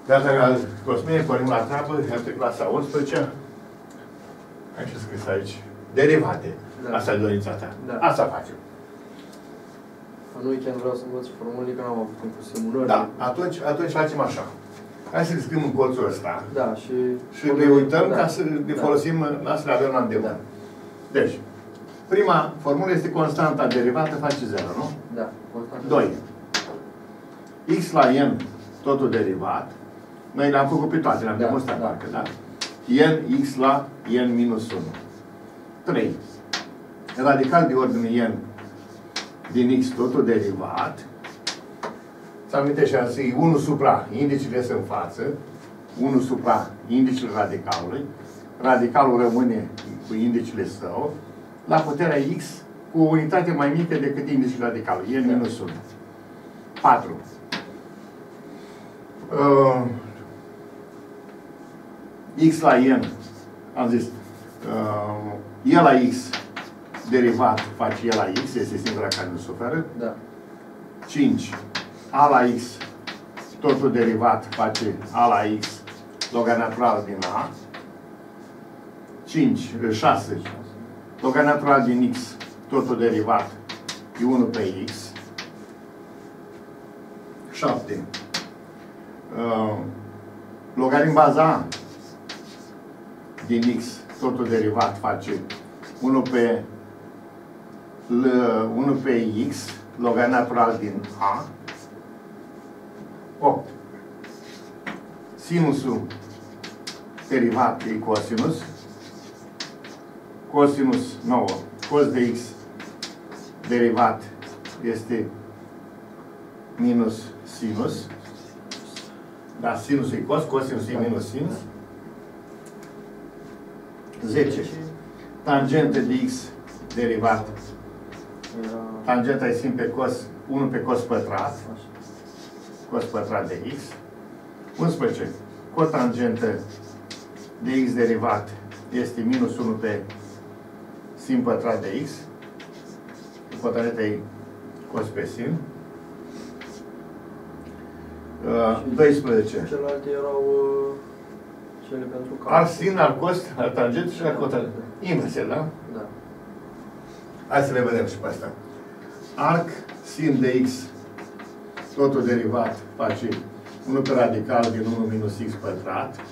Gata, Cosmin, pornim la treabă, iată clasa 11. Ai ce scris aici? Derivate. Da. Asta e dorința ta. Da. Asta facem. În weekend vreau să învăț formule, că n-am avut timp cu simulări. Da. Atunci facem așa. Hai să scriem în colțul ăsta. Da, și ne uităm ca să ne folosim, la să le avem la îndemână. Da. Deci, prima formulă este constanta derivată face 0, nu? Da. Constanta. 2. X la n, totul derivat. Noi le-am făcut pe toate, le-am demonstrat parcă, da? N, X la n minus 1. 3. Radical de ordine n din X, totul derivat. Să amintești așa, 1 supra, indicele sunt în față, 1 supra indicele radicalului, radicalul rămâne cu indicele său, la puterea X cu o unitate mai mică decât indicele radicalului, n minus 1. 4. X la n, am zis, e la X derivat face e la X, este singura care nu suferă. Da. 5. A la X, totul derivat face A la X, loga naturală din A. 6. Loga naturală din X, totul derivat e 1 pe X. 7. Logaritm baza A din X, totul derivat face 1 pe X, logaritm natural din A. 8. Sinusul derivat e cosinus. Cosinus 9. Cos de X derivat este minus sinus. Da, sinus e cos, cosinus e minus sinus. 10. Tangentă de X derivat. Tangenta e simplu pe cos, 1 pe cos pătrat. Cos pătrat de X. 11. Cotangentă de X derivat este minus 1 pe sin pătrat de X. Cotangenta e cos pe sin. 12. Celelalte erau cele pentru calcul. Ar sin, ar cos, ar tangentă și ar cotangentă. Inverse, da? Da. Hai să le vedem și pe asta. Arc sin de X, totul derivat, face 1 pe radical din 1 minus X pătrat.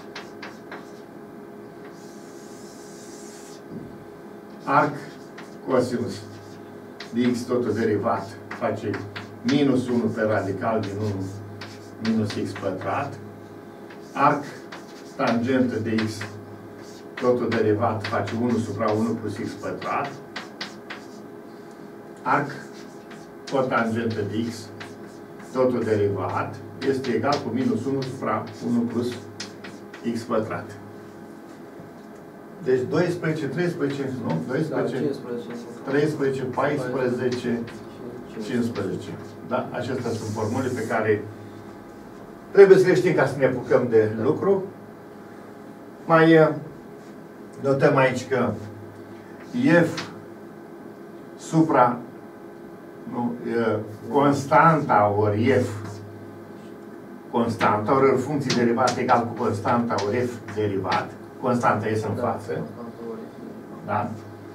Arc cosinus de X, totul derivat, face minus 1 pe radical din 1 minus X pătrat. Arc tangentă de X, totul derivat, face 1 supra 1 plus X pătrat. Arc cotangentă de X, totul derivat, este egal cu minus 1 supra 1 plus X pătrat. Deci 12, 13, nu? 12, Da, 15. 13, 14, 15. Da? Acestea sunt formule pe care trebuie să le știm ca să ne apucăm de lucru. Mai notăm aici că F supra constanta ori F constanta ori funcții derivate egal cu constanta ori F derivat. Constanta iese în față. Da?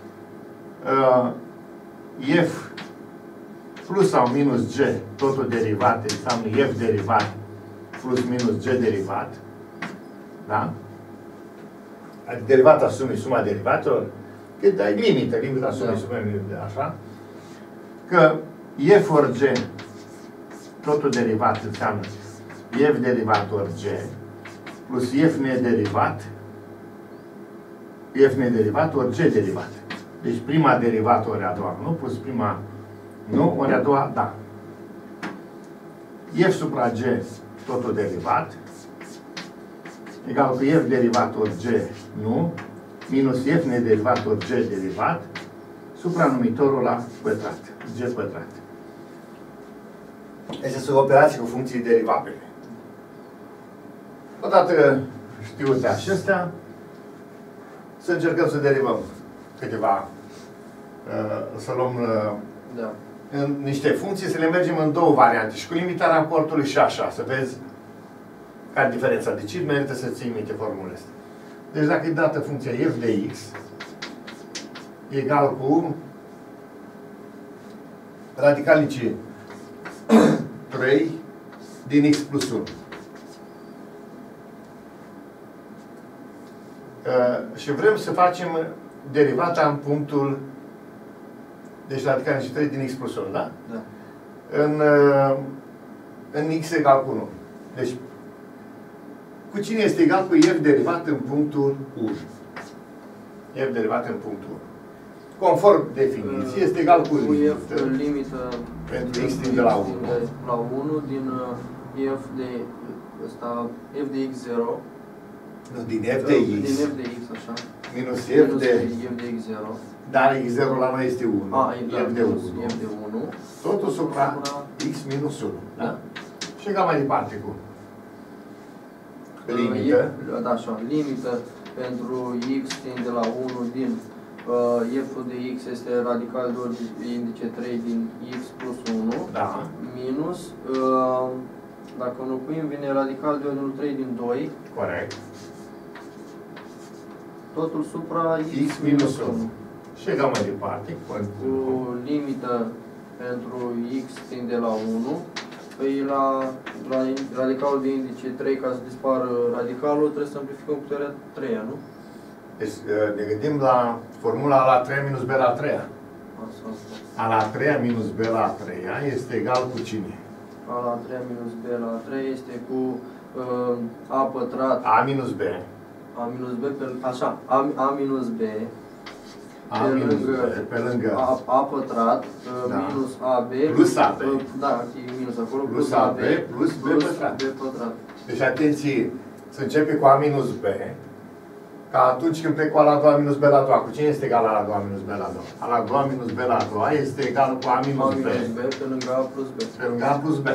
F plus sau minus G, totul derivat, înseamnă F derivat plus minus G derivat. Da? Adică derivata sumei, suma derivatelor, că dai limita sumei, sumei, așa. Că F ori G, totul derivat înseamnă F derivat ori G, plus F nederivat, F nederivat ori G derivat. Deci prima derivată ori a doua, nu? Plus prima, nu? Ori a doua, da. F supra G, totul derivat, egal cu F derivat ori G, nu? Minus F nederivat ori G derivat, supra numitorul la pătrat, G pătrat. Deci sunt operații cu funcții derivabile. Odată știute acestea, să încercăm să derivăm câteva, să luăm niște funcții, să le mergem în două variante și cu limita raportului și așa, să vezi ca diferența de cifre, merită să ții minte formulele astea. Deci dacă e dată funcția f de x egal cu radicalicii 3 din x plus 1. Și vrem să facem derivata în punctul, deci radicalicii 3 din x plus 1, da? Da. În x egal cu 1. Deci, cu cine este egal cu f derivat în punctul 1? F derivat în punctul 1. Conform definiției, este egal cu limită pentru x din de la 1. La 1 din f de ăsta, f de x0. Nu, din f de x. Din f de x, așa. Minus f de x0. Dar x0 la noi este 1. F de 1. F de 1. Totul supra x minus 1. Da? Și egal mai departe cu limită. Da, așa. Limită pentru x din de la 1 din f-ul de x este radical de indice 3 din x plus 1. Da. Minus, dacă înlocuim, vine radical de ordinul 3 din 2. Corect. Totul supra x minus 1. Și egal mai departe cu limită pentru x din de la 1. Păi la radicalul de indice 3, ca să dispară radicalul, trebuie să amplificăm puterea 3, nu? Deci ne gândim la formula a la 3 minus b la 3. A la 3 minus b la 3 este egal cu cine? A la 3 minus b la 3 este cu a pătrat. A minus b. A minus b, așa, a minus b. Pe lângă a pătrat, da, minus ab, plus ab. Da, e minus acolo, plus ab, plus b pătrat. Deci, atenție, să începe cu a minus b, ca atunci când plec cu a la 2 minus b la 2. Cu cine este egal a la 2 minus b la 2? A la 2 minus b la 2 este egal cu a minus b. Pe lângă a plus b. Pe lângă a plus b.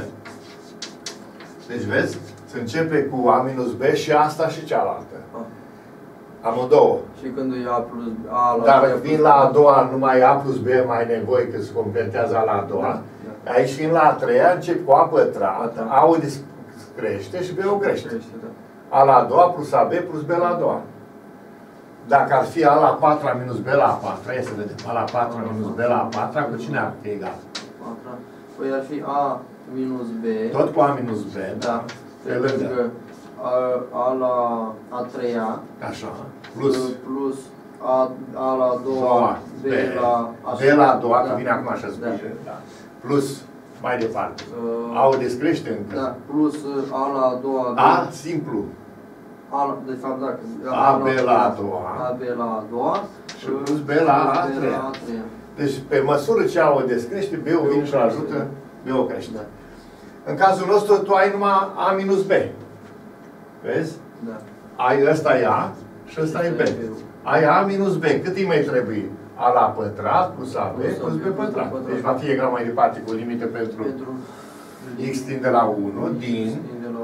Deci, vezi, se începe cu a minus b și asta și cealaltă. Amândouă. Și când e a plus b, a la dar vin la a doua, numai a plus b mai nevoie, că se completează la a doua. Da. Aici vin la a treia, încep cu a pătrat, da. A-ul crește și b-ul crește. Da. A la a doua plus ab plus b la a doua. Dacă ar fi a la patra minus b la a patra, ia să vedem, a la patra minus b la a patra, cu cine ar fi egal? Păi ar fi a minus b. Tot cu a minus b, da. Pe lângă a la a treia. Așa. Plus a la a doua, b la a doua, că vine acum așa spune. Da. Plus, mai departe. A-ul descrește încă. Da, plus a la a doua. A simplu. De fapt, dacă. AB la a doua. AB la a doua. Și plus B la a treia. Deci, pe măsură ce A-ul descrește, B-ul vine și ajută, B-ul crește. Da. În cazul nostru, tu ai numai A minus B. Vezi? Da. Ai ăsta e A și ăsta e B. Ai A minus B. Cât îi mai trebuie? A la pătrat plus AB plus B pătrat. Deci va fi egal mai departe cu limită pentru x din de la 1 din...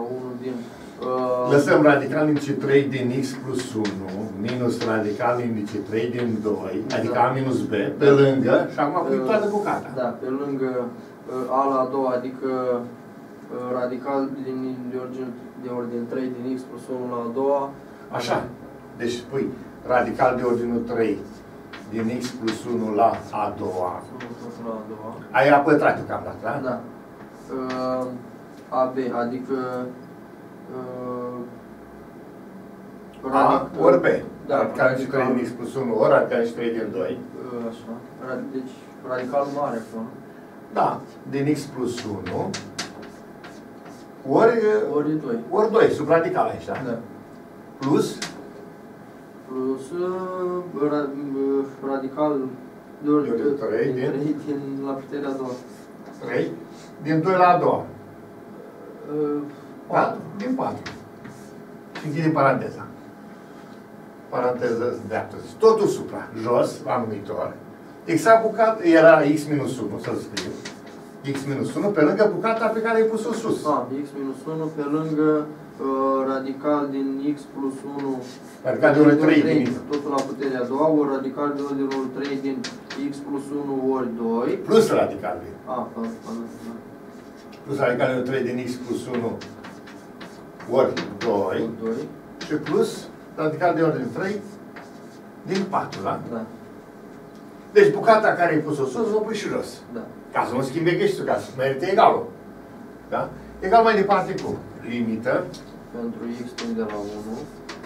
Lăsăm radical indice 3 din x plus 1 minus radical indice 3 din 2, adică a minus b, pe lângă, și acum pui toată bucata. Da, pe lângă a la a doua, adică radical de ordine 3 din x plus 1 la a doua. Așa. Deci pui radical de ordinul 3 din x plus 1 la a doua. Ai a pătrat cam dat, da? Da. AB, adică A ori B. Da, radical și 3 din x plus 1 ori radical și 3 din 2. Așa. Deci radical mare acum. Da. Din x plus 1 ori 2. Ori 2, sub radical aici, da? Da. Plus radical de ori 3 din la puterea a doua. 3 din 2 la a doua. 4. Din 4. Și închidem paranteza. Paranteză dreaptă. Totul supra. Jos, la numitor. Exact bucata, era x minus 1, să scriu. X minus 1 pe lângă bucata pe care ai pus-o sus. X minus 1 pe lângă radical din x plus 1. Radical de ori 3 din x. Totul la puterea a doua, ori radical de ori 3 din x plus 1 ori 2. Plus radical de. Da. Plus radical de ori 3 din x plus 1 ori 2 2. și plus radical de ordine 3 din 4, da? Da. Deci bucata care ai pus-o sus, o pui și jos. Da. Ca să nu schimbe gheștul, ca să merite egalul. Da? Egal mai departe cu limită Pentru x tinde la 1.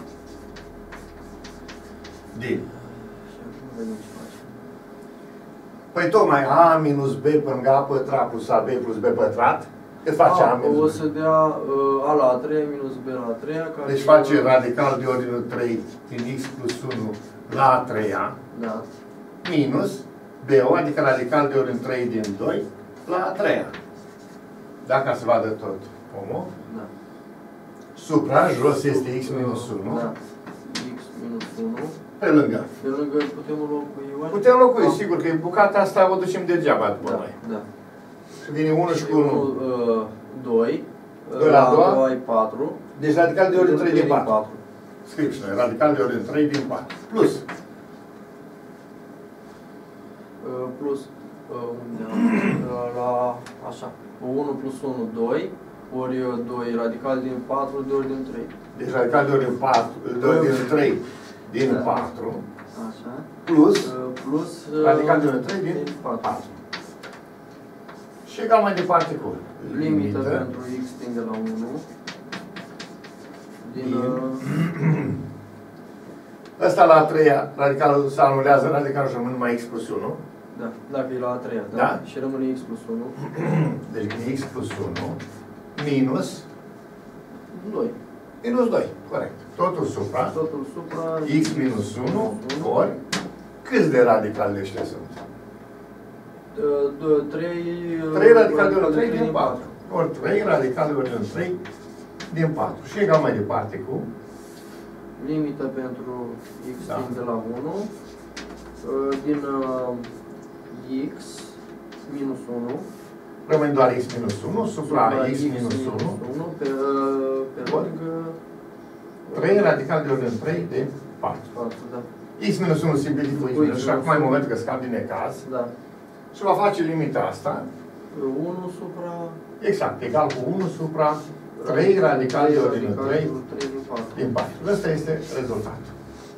din. Și acum vedem ce facem. Păi tocmai a minus b lângă a pătrat plus ab plus b pătrat, cât face a minus b? O să dea a la a 3 minus b la a 3. Deci face radical de ordine 3 din x plus 1 la a 3-a. Da. Minus b-ul, adică radical de ordine 3 din 2 la a 3-a. Da, ca să vadă tot omul. Da. Supra, jos este x minus 1. Da. X minus 1. Pe lângă. Pe lângă putem înlocui oare? Putem înlocui, sigur, că bucata asta o ducem degeaba după Da. noi. Da. Și vine 1 și cu 1. 2. 2 la a doua. 2 ai 4. Deci radical de ordine 3 din 4. 4. Scriu și noi, radical de ordine 3 din 4. Plus. Plus la așa. 1 plus 1, 2. Ori 2 radical din 4 de ordine 3. Deci radical de ordine 4, de ordine 3 din 4. Așa. Plus. Plus Radical de ordine 3 din 4. Și egal mai departe cu limită pentru x tinde la 1. Din ăsta la a treia, radicalul se anulează, radicalul și rămâne numai x plus 1. da, dacă e la a treia, da? Da. Și rămâne x plus 1. Deci vine x plus 1 minus 2. minus 2, corect. Totul supra Totul supra x minus 1 ori câți de radicali de ăștia sunt? 3 radical de ori 3 din 4. Ori 3 radical de ori 3 din 4. Și egal mai departe cu limită pentru x Da. tinde la 1 din x minus 1 rămâne doar x minus 1 supra x minus 1 pe lângă 3 radical de ori 3 din 4. 4, da. X minus 1 simplifică x minus 1 și acum e momentul că scap din necaz. Da. Și va face limita asta. 1 supra Exact, egal cu 1 supra 3 radical de ordine 3 din 4. din 4. Ăsta este rezultatul.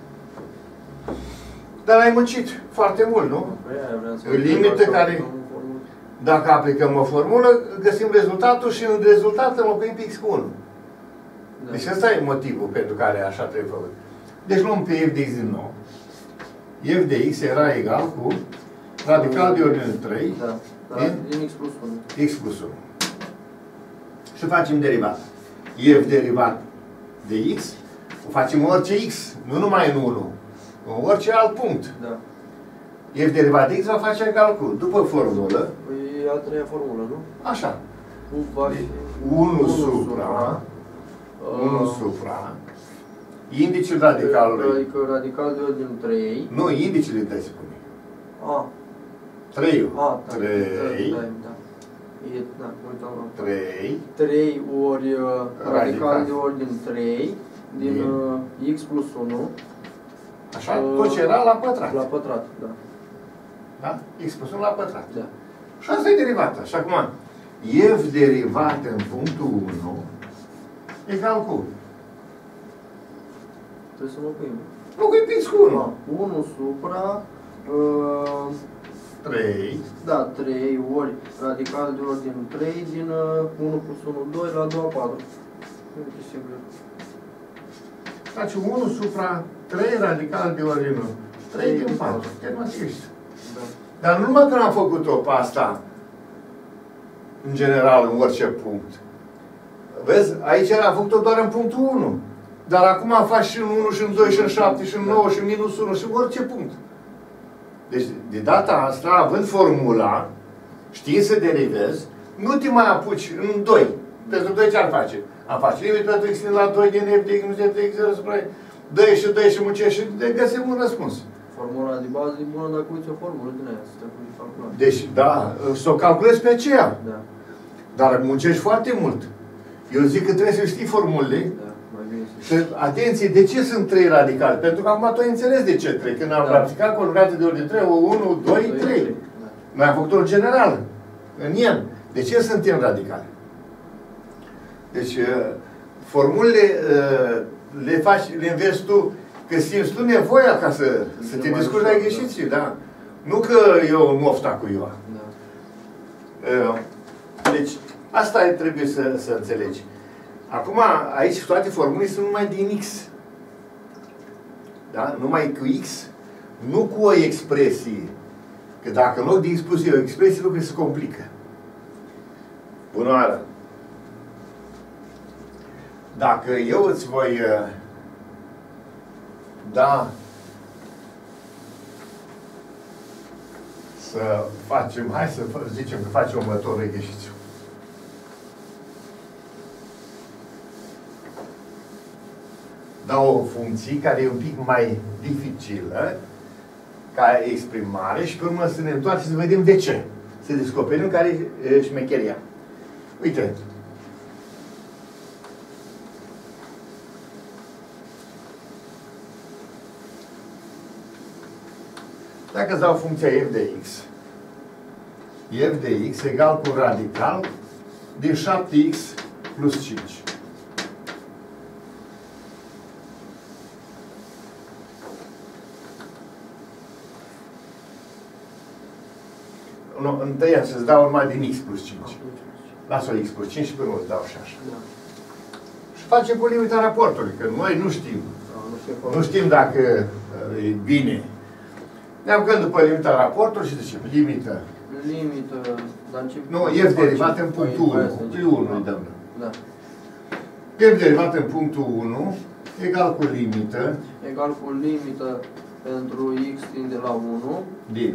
Dar ai muncit foarte mult, nu? Păi aia vreau să Limită care, dacă aplicăm o formulă, găsim rezultatul și în rezultat înlocuim pe x cu 1. Da. Deci ăsta e motivul pentru care așa trebuie făcut. Deci luăm pe f de x din nou. F de x era egal cu radical de ordine 3 Da. Din x plus 1. x plus 1. Și facem derivat. F derivat de x, o facem orice x, nu numai în 1, în orice alt punct. Da. F derivat de x va face egal cu, după formulă, Păi e a treia formulă, nu? așa. Va fi 1 supra 1 supra indicul radicalului. Adică radical de ordine 3. Nu, indicele trebuie să pune. A. 3. A, da. 3. Da. E, da, uitam la 3. 3 ori radical de Radical. ordine 3 din x plus 1. Așa, tot ce era la pătrat. La pătrat, da. Da? X plus 1 la pătrat. Da. Și asta e derivata. Și acum, f derivat în punctul 1 egal cu Trebuie să înlocuim. locuim pe x cu 1. 1 supra 3. da, 3 ori radical de ordine 3 din 1 plus 1, 2 la 2, 4. Uite, simplu. Face 1 supra 3 radical de ordine 3 din 4. Termatiști. Da. Dar nu numai că am făcut-o pe asta, în general, în orice punct. Vezi? Aici am făcut-o doar în punctul 1. Dar acum faci și în 1, și în 2, și în 7, și în 9, și în minus 1, și în orice punct. Deci, de data asta, având formula, știi să derivezi, nu te mai apuci în 2. Pentru 2 ce ar face? Am face limit pentru x la 2 din f de x minus f de x 0 supra 2 și 2 și muncești și găsim un răspuns. Formula de bază e bună dacă uiți o formulă din aia, să te pui calculat. Deci, da, să o calculezi pe aceea. Da. Dar muncești foarte mult. Eu zic că trebuie să știi formulele. Da, mai bine să Și, atenție, de ce sunt 3 radicali? Pentru că acum tu ai înțeles de ce 3. Când am practicat conjugații de ordine 3, 1, 2, 3. Da. Noi am făcut-o în general, în n. De ce sunt n radicale? Deci, formulele le înveți tu, că simți tu nevoia ca să te descurci la greșiții, da? Nu că eu nu ofta cu Ioa. Deci, asta trebuie să înțelegi. Acum, aici toate formulele sunt numai din X. Da? Numai cu X, nu cu o expresie. Că dacă în loc de X plus e o expresie, lucrurile se complică. Bună oară! Dacă eu îți voi da să facem, hai să zicem că facem următorul exercițiu. Dau o funcție care e un pic mai dificilă ca exprimare și pe urmă să ne întoarcem să vedem de ce. Să descoperim care e șmecheria. Uite. Dacă îți dau funcția f de x, f de x egal cu radical din 7x plus 5. Nu, întâi să-ți dau numai din x plus 5. Lasă-o x plus 5 și pe urmă îți dau și așa. Și facem cu limita raportului, că noi nu știm. Nu știm dacă e bine. Ne apucăm după limita raportului și zicem limită. Nu, f derivat în punctul 1. Pe 1 îi dăm. Da. F derivat în punctul 1 egal cu limită. Egal cu limită pentru x tinde la 1. Din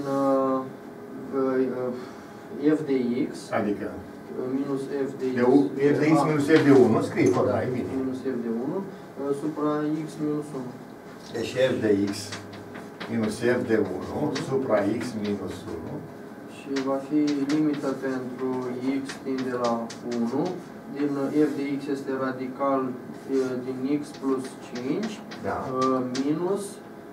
f de x. Adică minus f de x. F de x minus f de 1. Scrie forma, e bine. Minus f de 1 supra x minus 1. Deci f de x minus f de 1 supra x minus 1. Și va fi limită pentru x tinde la 1. Din f de x este radical din x plus 5. Da. Minus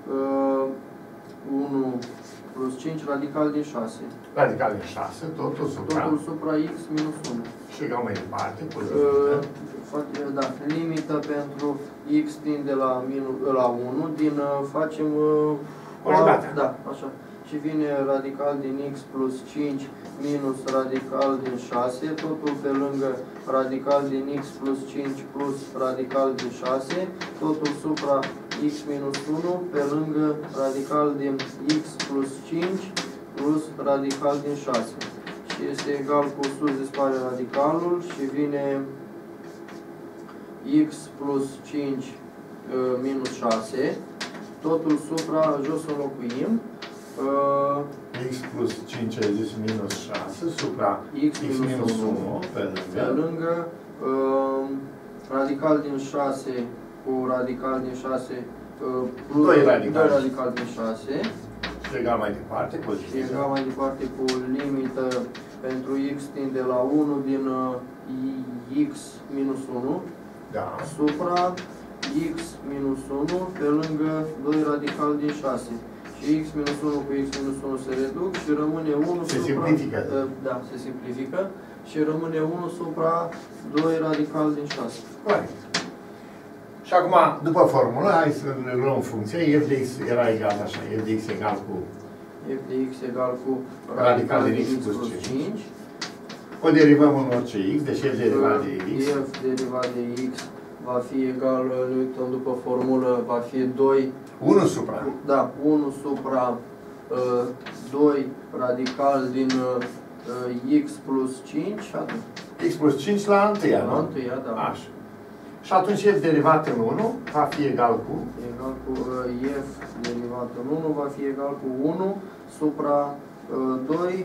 1 plus 5 radical din 6. Radical din 6, totul supra x minus 1. Și egal mai departe, da, limită pentru x tinde la 1, din facem da, așa. Și vine radical din x plus 5 minus radical din 6, totul pe lângă radical din x plus 5 plus radical din 6, totul supra x minus 1 pe lângă radical din x plus 5 plus radical din 6. Și este egal cu sus dispare radicalul și vine x plus 5 minus 6, totul supra, jos înlocuim, x plus 5 ai zis minus 6 supra x minus 1 pe lângă radical din 6 cu radical din 6 plus 2 radical din 6 și egal mai departe cu limită pentru x tinde la 1 din x minus 1 supra x minus 1 pe lângă 2 radical din 6. Și x minus 1 cu x minus 1 se reduc și rămâne 1 se simplifică. Da, se simplifică. Și rămâne 1 supra 2 radical din 6. Corect. Și acum, după formulă, hai să luăm funcția. F de x era egal așa. F de x egal cu radical din x plus 5. O derivăm în orice x, deci f derivat de x. F derivat de x va fi egal, ne uităm după formulă, va fi 2. 1 supra. Da, 1 supra 2 radical din x plus 5. X plus 5 la întâia, nu? La întâia, da. Așa. Și atunci f derivat în 1 va fi egal cu? Egal cu f derivat în 1 va fi egal cu 1 supra 2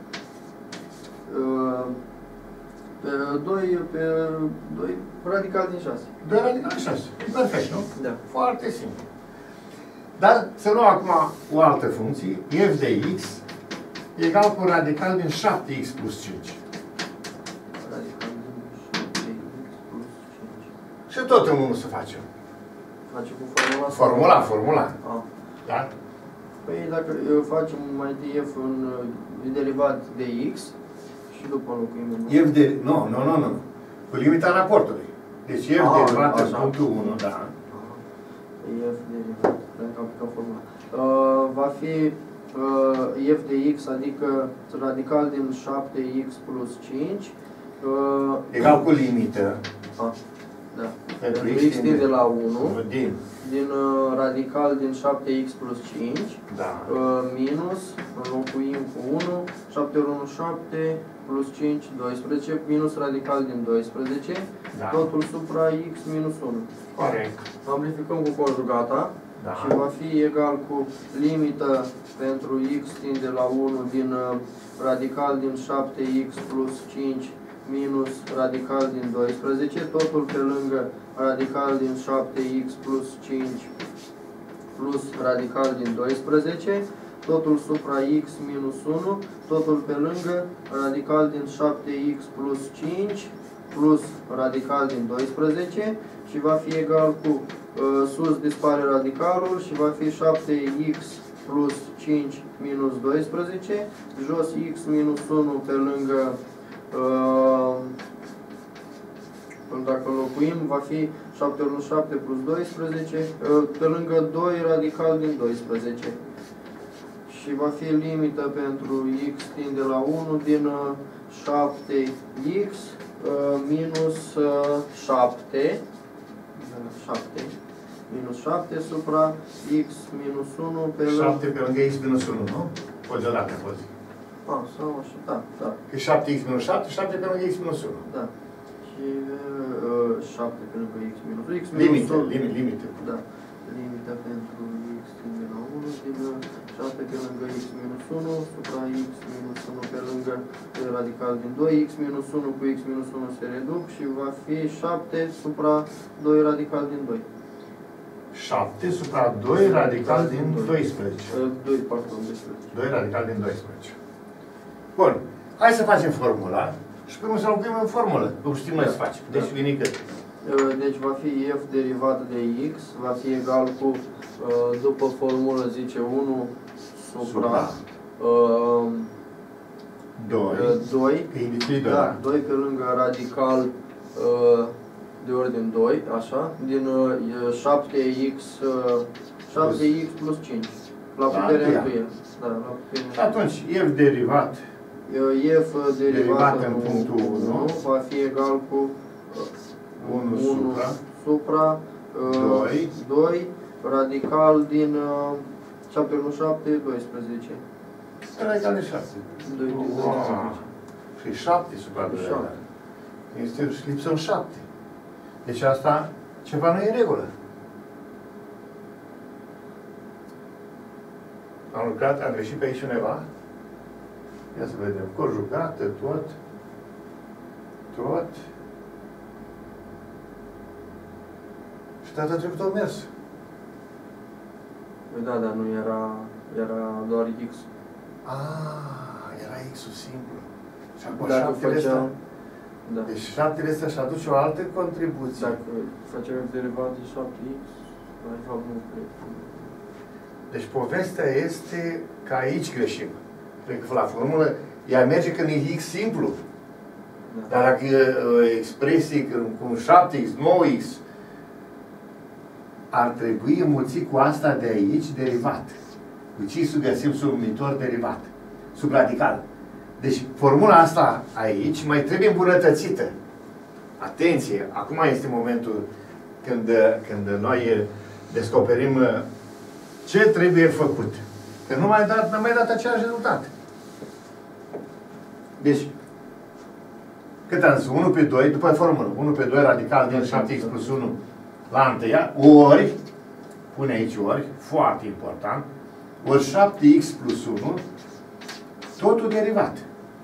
radical din 6. 2 radical din 6. E perfect, nu? Da. Foarte simplu. Dar să luăm acum o altă funcție. F de x egal cu radical din 7x plus 5. Radical din 7x plus 5. Și tot în 1 să facem. Facem cu formula? Formula. Da? Păi dacă facem mai întâi f în derivat de x și după înlocuim f de... Nu. Cu limita raportului. Deci f derivat în punctul 1, da. F derivat, cred că aplicăm formula. Va fi f de x, adică radical din 7x plus 5. Egal cu limită. Da. Pentru x tinde la 1. Din radical din 7x plus 5. Da. Minus, înlocuim cu 1. 7 ori 1, 7. Plus 5, 12. Minus radical din 12. Da. Totul supra x minus 1. Corect. Amplificăm cu conjugata. Da. Și va fi egal cu limită pentru x tinde la 1 din radical din 7x plus 5 minus radical din 12, totul pe lângă radical din 7x plus 5 plus radical din 12, totul supra x minus 1, totul pe lângă radical din 7x plus 5 plus radical din 12 și va fi egal cu sus dispare radicalul și va fi 7x plus 5 minus 12, jos x minus 1 pe lângă, dacă înlocuim, va fi 7 ori 7 plus 12, pe lângă 2 radical din 12. Și va fi limită pentru x tinde la 1 din 7x minus 7. 7 minus 7 supra x minus 1 pe lângă... 7 pe lângă x minus 1, nu? Poți de dată, poți. Sau așa, da, da. Că 7x minus 7, 7 pe lângă x minus 1. Da. Și 7 pe lângă x minus 1. X minus 1. Limite. Da. Limita pentru x tinde la 1 din 7 pe lângă x minus 1 supra x minus 1 pe lângă radical din 2. X minus 1 cu x minus 1 se reduc și va fi 7 supra 2 radical din 2. 7 supra 2 radical din 12. 2, pardon, 12. 2 radical din 12. Bun. Hai să facem formula și până să lucrăm în formulă. Nu știm noi să facem. Deci vine cât? Deci va fi f derivat de x, va fi egal cu, după formulă zice 1 supra 2. Că individ 2. Da, 2 pe lângă radical de ordine 2, așa, din 7x plus 5. La puterea întâia. Da, la puterea. Și atunci, f derivat. F derivat în punctul 1 va fi egal cu 1 supra 2 radical din 7 × 7, 12. Radical de 7. 2 din 12. Și 7 supra 2. Este lipsă 7. Deci asta, ceva nu e în regulă. Am lucrat, am greșit pe aici undeva. Ia să vedem. Conjugată, tot. Și data trecută au mers. Păi da, dar nu era doar x. Era x-ul simplu. Și acum Dacă 7 ăsta. Da. Deci 7 ăsta și aduce o altă contribuție. Dacă facem derivat de 7x, de fapt nu cred. Deci povestea este că aici greșim. Cred că la formulă ea merge când e x simplu. Da. Dar dacă expresii cu 7x, 9x, ar trebui înmulțit cu asta de aici derivat. Cu ce să găsim sub numitor derivat. Sub radical. Deci formula asta aici mai trebuie îmbunătățită. Atenție! Acum este momentul când noi descoperim ce trebuie făcut. Că nu n-am mai dat același rezultat. Deci, cât am zis? 1 pe 2, după formulă, 1 pe 2 radical din 7x plus 1 la întâia, ori, pune aici ori, foarte important, ori 7x plus 1, totul derivat.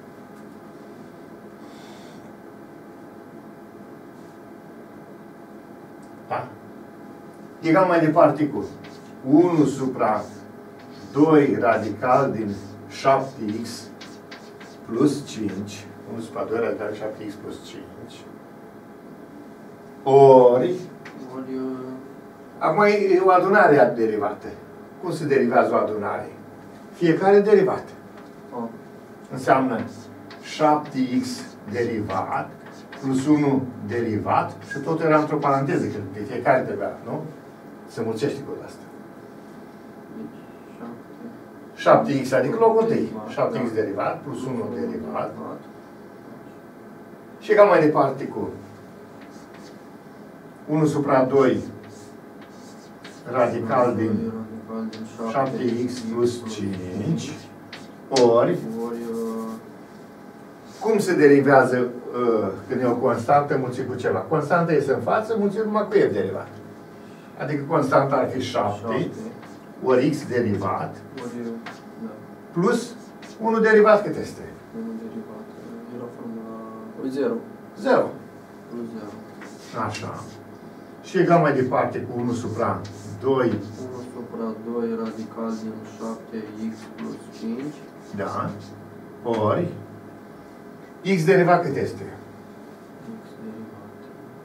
Da? Egal mai departe cu 1 supra 2 radical din 7x plus 5, 1 supra 2 radical din 7x plus 5, ori acum e o adunare derivată. Cum se derivează o adunare? Fiecare derivat. Înseamnă 7x derivat plus 1 derivat și totul era într-o paranteză, că de fiecare trebuia, nu? Se mulțește cu asta. 7x, adică locul 1. 7x derivat plus 1 derivat. Și egal mai departe cu 1 supra 2 radical din 7x plus 5 ori cum se derivează când e o constantă mulțit cu ceva? Constanta este în față, mulțit numai cu f derivat. Adică constanta ar fi 7 ori x derivat plus 1 derivat cât este? 1 derivat. Era formula 0. 0. Plus 0. Așa. Și egal mai departe cu 1 supra 2. 1 supra 2 radical din 7x plus 5. Da. Ori x derivat cât este? X derivat.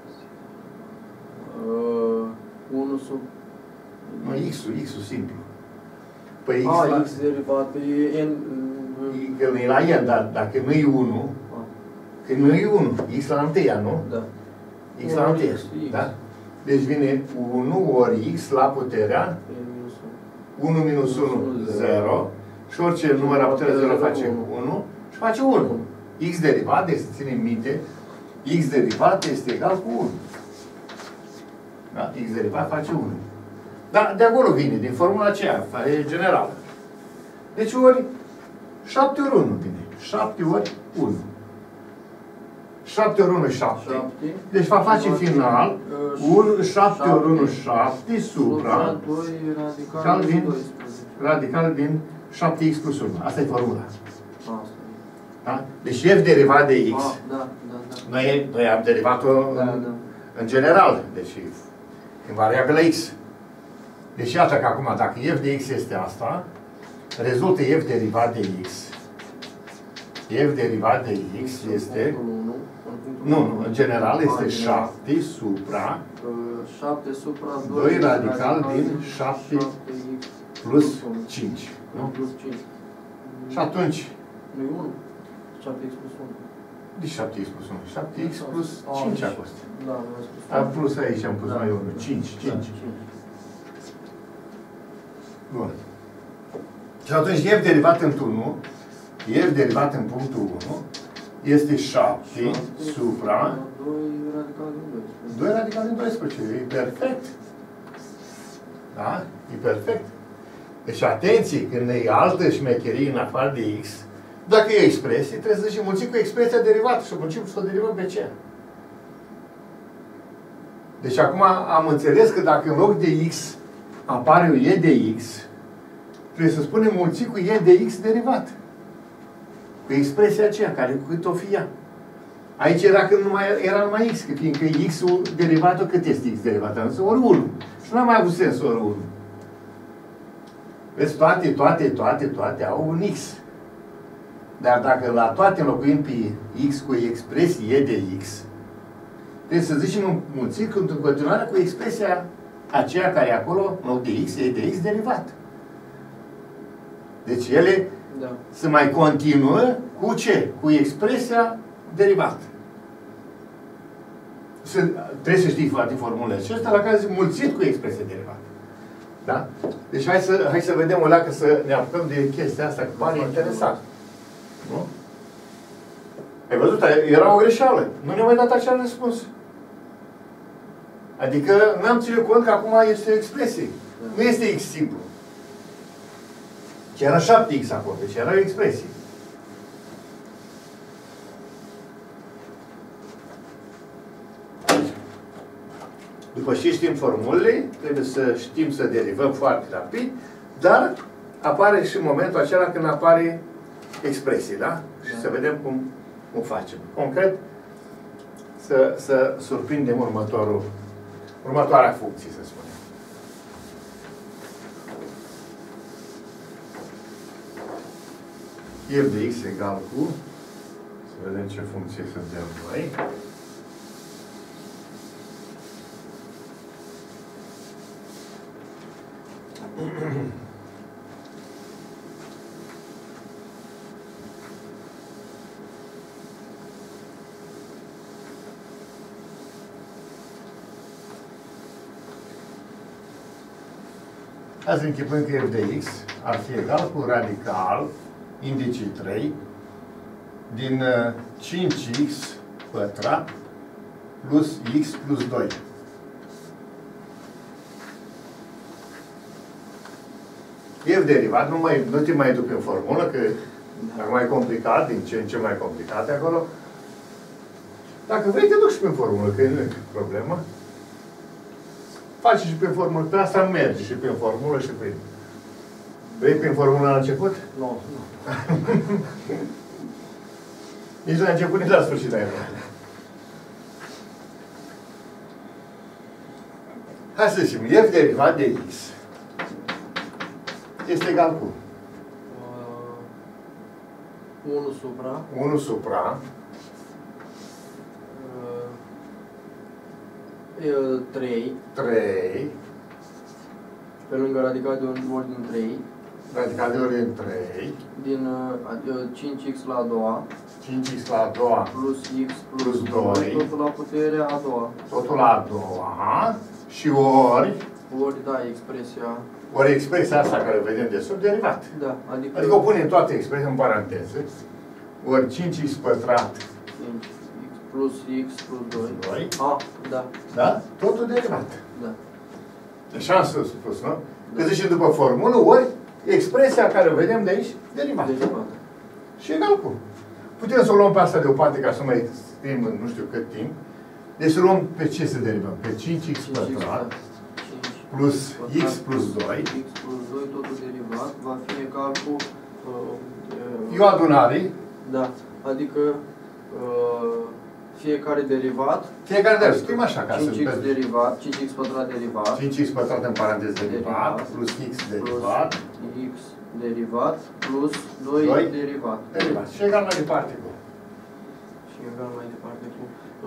1 sub... Nu, x-ul simplu. Păi x derivat pe n... Că nu e la n, dar dacă nu e 1, că nu e 1, x la întâia, nu? Da. X la întâia, da? Deci vine 1 ori x la puterea 1 minus 1, 0. Și orice număr la puterea 0 face 1 și face 1. X derivat, deci să ținem minte, x derivat este egal cu 1. Da? X derivat face 1. Dar de acolo vine, din formula aceea, e generală. Deci ori 7 ori 1 vine. 7 ori 1. 7 ori 1, 7. Deci va face final 7 ori 1, 7 supra radical din 7x plus 1. Asta e formula. Da? Deci f derivat de x. Noi am derivat-o în general. Deci în variabilă x. Deci iată că acum, dacă f de x este asta, rezultă f derivat de x. F derivat de x este... Nu, în general este 7 supra 7 supra 2 radical din 7 plus 5. Nu? Plus 5. Și atunci... Nu e 1? 7x plus 1. Deci 7x plus 1. 7x plus 5 a fost. Da, am plus aici, am pus mai 1. 5. Bun. Și atunci f derivat în 1, f derivat în punctul 1, este 7 supra 2 radical din 12. E perfect. Da? E perfect. Deci atenție, când e altă șmecherie în afară de x, dacă e o expresie, trebuie să și mulțim cu expresia derivată și mulțim să o derivăm pe ce? Deci acum am înțeles că dacă în loc de x apare o e de x, trebuie să spunem mulți cu e de x derivat. Cu expresia aceea, care cu cât o fi ea. Aici era când era numai x, că fiindcă x-ul derivatul, cât este x derivatul? Însă ori 1. Și nu a mai avut sens ori 1. Vezi, toate au un x. Dar dacă la toate înlocuim pe x cu expresie e de x, trebuie să zicem mulțit în continuare cu expresia aceea care e acolo, în loc de x, e de x derivat. Deci ele se mai continuă cu ce? Cu expresia derivată. Trebuie să știi foarte formulele acestea la care zic mulțit cu expresia derivată. Da? Deci hai să vedem o leacă, să ne apucăm de chestia asta, că pare interesant. Nu? Ai văzut? Era o greșeală. Nu ne-a mai dat acel răspuns. Adică n-am ținut cont că acum este o expresie. Nu este x simplu. Ci era 7x acolo. Deci era o expresie. După ce știm formulele, trebuie să știm să derivăm foarte rapid, dar apare și momentul acela când apare expresie, da? Și să vedem cum facem. Concret, să surprindem următoarea funcție, să spunem. F de x egal cu, să vedem ce funcție suntem noi. Hai să închipăm că f de x ar fi egal cu radical indicii 3 din 5x pătrat plus x plus 2. F derivat, nu te mai duc în formulă, că e mai complicat, din ce în ce mai complicate acolo. Dacă vrei, te duc și pe formulă, că nu e problemă. Faci și pe formulă, pe asta merge și pe formulă și pe... Vrei pe formulă la început? Nu. Nici la început, nici la sfârșit ai vrut. Hai să zicem, f derivat de x este egal cu 1 supra 1 supra 3 3 pe lângă radical de ordine 3 radical de ordine 3 din 5x la a doua 5x la a doua plus x plus 2 totul la puterea a doua. Totul la a doua și ori Da, expresia. Ori expresia asta care o vedem de sub, derivat. Da, adică o punem toate expresii în paranteze. Ori 5x pătrat 5x plus x plus 2. Da. Da? Totul derivat. Da. Așa am spus, nu? Că zice după formulă, ori expresia care o vedem de aici, derivată. Și egal cu. Putem să o luăm pe asta deoparte ca să mai scriem în nu știu cât timp. Deci să luăm pe ce să derivăm? Pe 5x pătrat plus x plus 2. X plus 2, totul derivat, va fi egal cu... E o adunare. Da, adică fiecare derivat. Fiecare derivat, scriem așa ca să... 5x derivat, 5x pătrat derivat. 5x pătrat în paranteză derivat, plus x derivat. X derivat, plus 2 derivat. Derivat. Și egal mai departe cu... Și egal mai departe cu...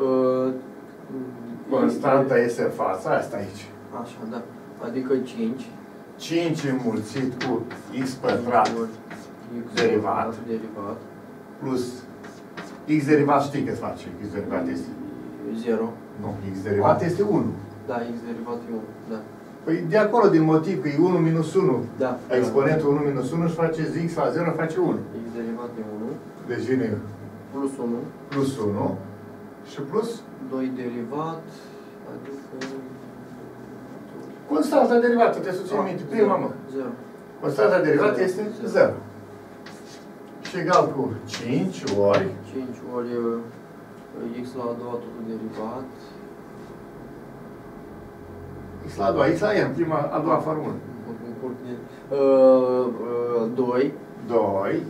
Constanta este în fața, asta aici. Așa, da. Adică 5. 5 înmulțit cu x pătrat derivat. Plus x derivat știi că face. X derivat este 0. Nu, x derivat este 1. Da, x derivat e 1, da. Păi de acolo, din motiv că e 1 minus 1. Da. Exponentul 1 minus 1 și face x la 0, face 1. X derivat e 1. Deci vine plus 1. Plus 1. Și plus 2 derivat, adică... Constanta derivată, te să ții minte, prima mă. 0. Constanta derivată este 0. Și egal cu 5 ori... 5 ori x la a doua totul derivat. X la a doua, x la n, a doua formulă. 2. 2.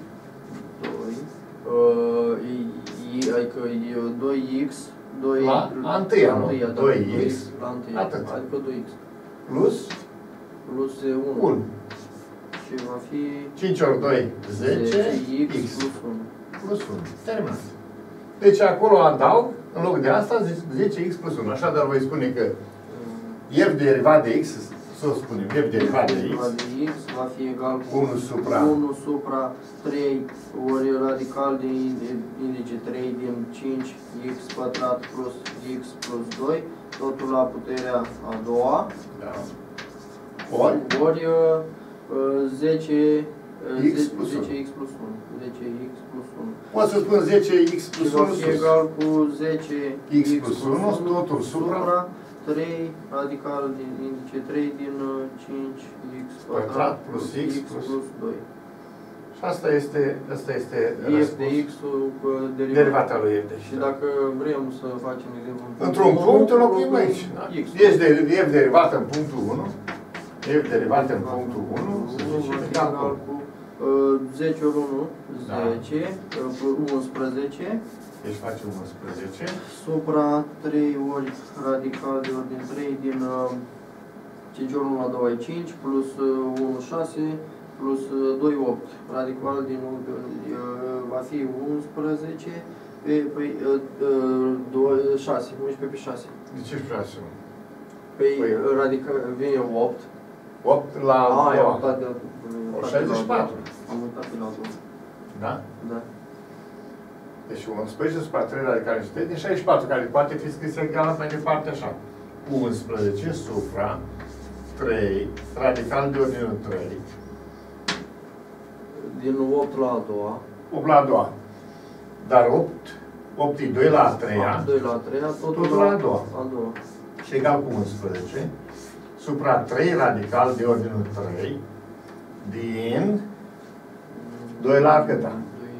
Adică 2x, 2 la întâia, nu? 2x, la întâia, atât. adică 2x. Plus 1. 1. Și va fi 5 ori 2, 10, x plus 1. Plus 1. Terminat. Deci acolo adaug, în loc de asta, 10x plus 1. Așadar voi spune că f derivat de x, să o spunem, f derivat de x va fi egal cu 1 supra 3 ori radical de indice 3 din 5x pătrat plus x plus 2, totul la puterea a doua. Da. Ori 10 x plus 1. 10x plus 1. 10x plus 1. Poți să spun 10x plus 1 va fi egal cu 10x plus 1, totul supra 3 radical din indice 3 din 5x pătrat plus x plus 2. Și asta este f de x-ul derivata lui f de x. Și dacă vrem să facem exemplu într-un punct, înlocuim aici. F derivat în punctul 1. F derivat în punctul 1. Să zicem egal cu 10 ori 1, 10, 11. Deci face 11. Supra 3 ori radical de ordine 3 din 5 ori 1 la 2 5, plus 1, 6, plus 2, 8. Radical din va fi 11, pe 6, 11 pe 6. De ce 6? Păi radical vine 8. 8 la 64. Am uitat pe la 2. Da? Da. Deci 11 supra 3 radical din 64, care poate fi scris egal mai departe așa. 11 supra 3, radical de ordinul 3. Din 8 la a doua. 8 la a doua. Dar 8 e 2 la a treia. 2 la a treia, totul la a doua. A doua. Și egal cu 11. Supra 3 radical de ordinul 3 din 2 la câta?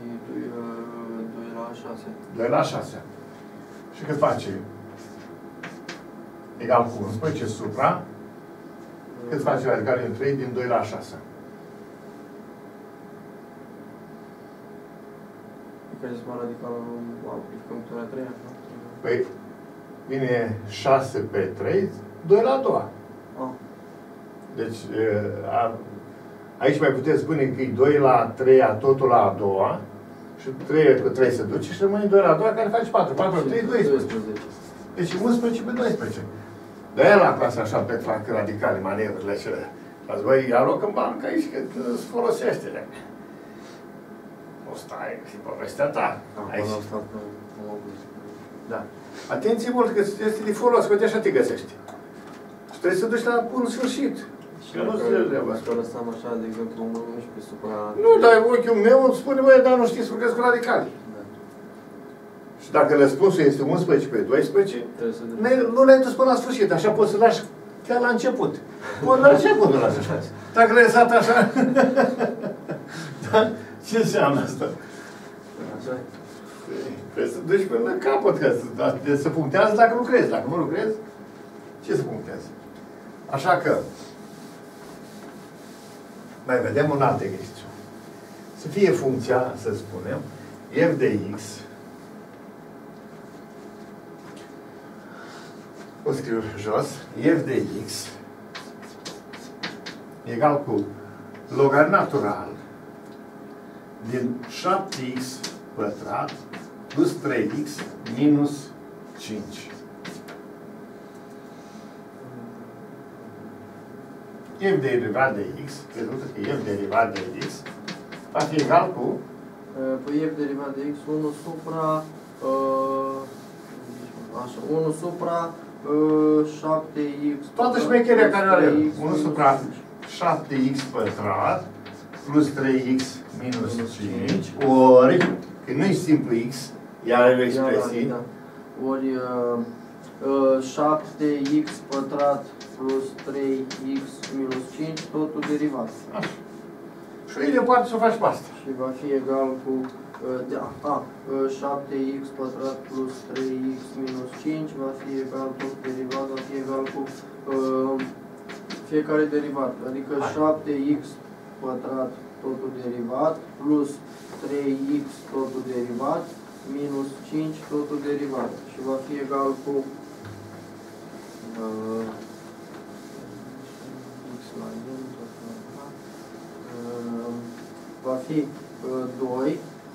2 la 6. 2 la 6. Și cât face? Egal cu 11 supra. Cât face radical din 3 din 2 la 6? Care se mai radical aplicăm teoria 3, așa? Păi, vine 6 pe 3, 2 la 2. Deci, aici mai puteți spune că e 2 la 3, totul la a doua, și 3 cu 3 se duce și rămâne 2 la 2, care face 4. 4 pe 3, 12. Deci 11 pe 12. De-aia la clasa 7 fac radicale, manevrele și ați voi, aloc în bancă aici, că îți folosește. O stai și povestea ta. Aici. Da. Atenție mult, că este de folos, că așa te găsești. Și trebuie să duci la bun sfârșit. Și nu să lăsăm așa, de exemplu, 11 supra... Nu, dar ochiul meu îmi spune, băi, dar nu știi să lucrezi cu radicali. Da. Și dacă răspunsul este 11 pe 12, nu le-ai dus până la sfârșit, așa poți să lași chiar la început. Poți la început nu lași așa. Dacă le-ai lăsat așa... Da? Ce înseamnă asta? Așa. Trebuie să duci până la capăt, că să punctează dacă lucrezi. Dacă nu lucrezi, ce să punctează? Așa că, mai vedem un alt exercițiu. Să fie funcția, să spunem, f de x, o scriu jos, f de x egal cu logarit natural din 7x pătrat plus 3x minus 5. F derivat de x, rezultă că f derivat de x va fi egal cu... Păi f derivat de x, 1 supra... așa, 1 supra 7x... Toată șmecherea care are 1 supra 7x pătrat plus 3x minus 5, ori, că nu e simplu x, iar are o expresie. Da. Ori 7x pătrat plus 3x minus 5, totul derivat. Așa. Și ei departe să o faci pe asta. Și va fi egal cu 7x pătrat plus 3x minus 5 va fi egal, tot derivat va fi egal cu fiecare derivat. Adică 7x pătrat totul derivat plus 3x totul derivat minus 5 totul derivat. Și va fi egal cu x la n, va fi 2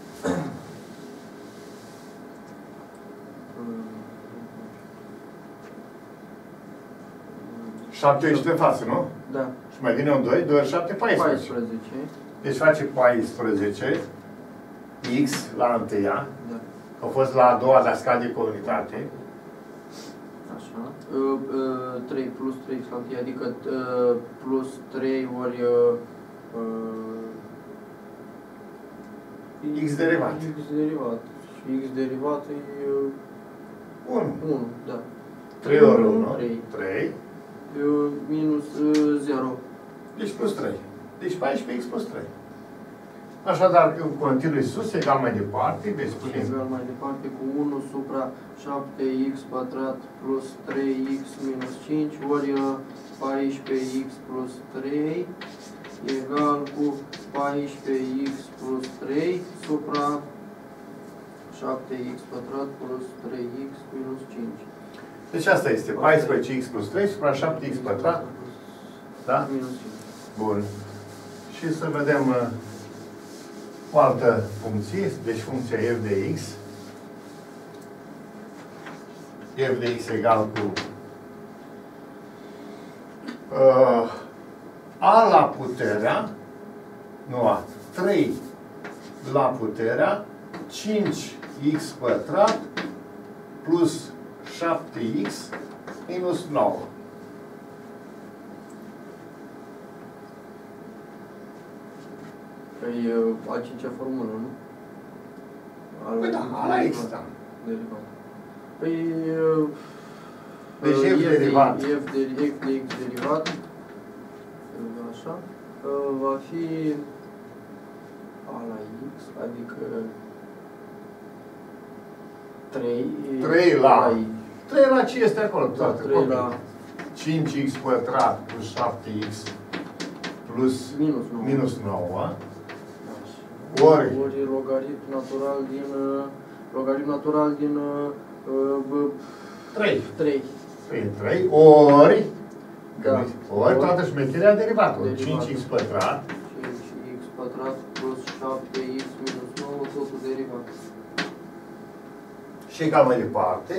7 ești de față, nu? Da. Și mai vine un 2, 2 ori 7, 14. 14. Deci face 14, x la întâia, Da. a fost la a doua, dar scade cu unitate. Așa. 3 plus 3x la întâia, adică plus 3 ori X derivat. X derivat. Și X derivat e 1. 1, da. 3 ori 1, 3. 3. Minus 0. Deci plus 3. Deci 14x plus 3. Așadar, când continui sus, egal mai departe, veți spune... Egal mai departe cu 1 supra 7x pătrat plus 3x minus 5 ori 14x plus 3 egal cu 14x plus 3 supra 7x pătrat plus 3x minus 5. Deci asta este 14x plus 3 supra 7x pătrat. Da? Minus 5. Bun. Și să vedem o altă funcție, deci funcția f de x. F de x egal cu a la puterea, nu a, 3 la puterea 5x pătrat plus 7x minus 9. Că e a cincea formulă, nu? Păi da, ala X, da. Derivat. Păi... Deci F derivat. F de X derivat. Așa. Va fi a la X, adică 3 la 3 la ce este acolo? Da, 3 la 5x pătrat plus 7x plus minus 9 ori logaritm natural din 3 ori da. Ori toată șmecherea derivatului. 5x pătrat. 5x pătrat plus 7x minus 9, totul derivat. Și egal mai departe.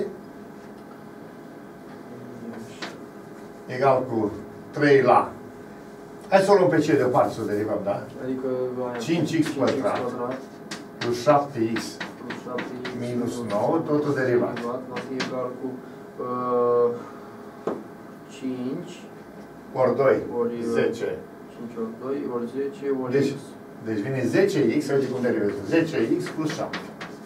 Egal cu 3 la. Hai să o luăm pe ce deoparte să o derivăm, da? Adică 5x pătrat plus 7x minus 9, totul derivat. Va fi egal cu 5 ori 2, ori 10. 5 ori 2, ori 10, ori deci, x. Deci vine 10x, uite cum derivez. 10x plus 7.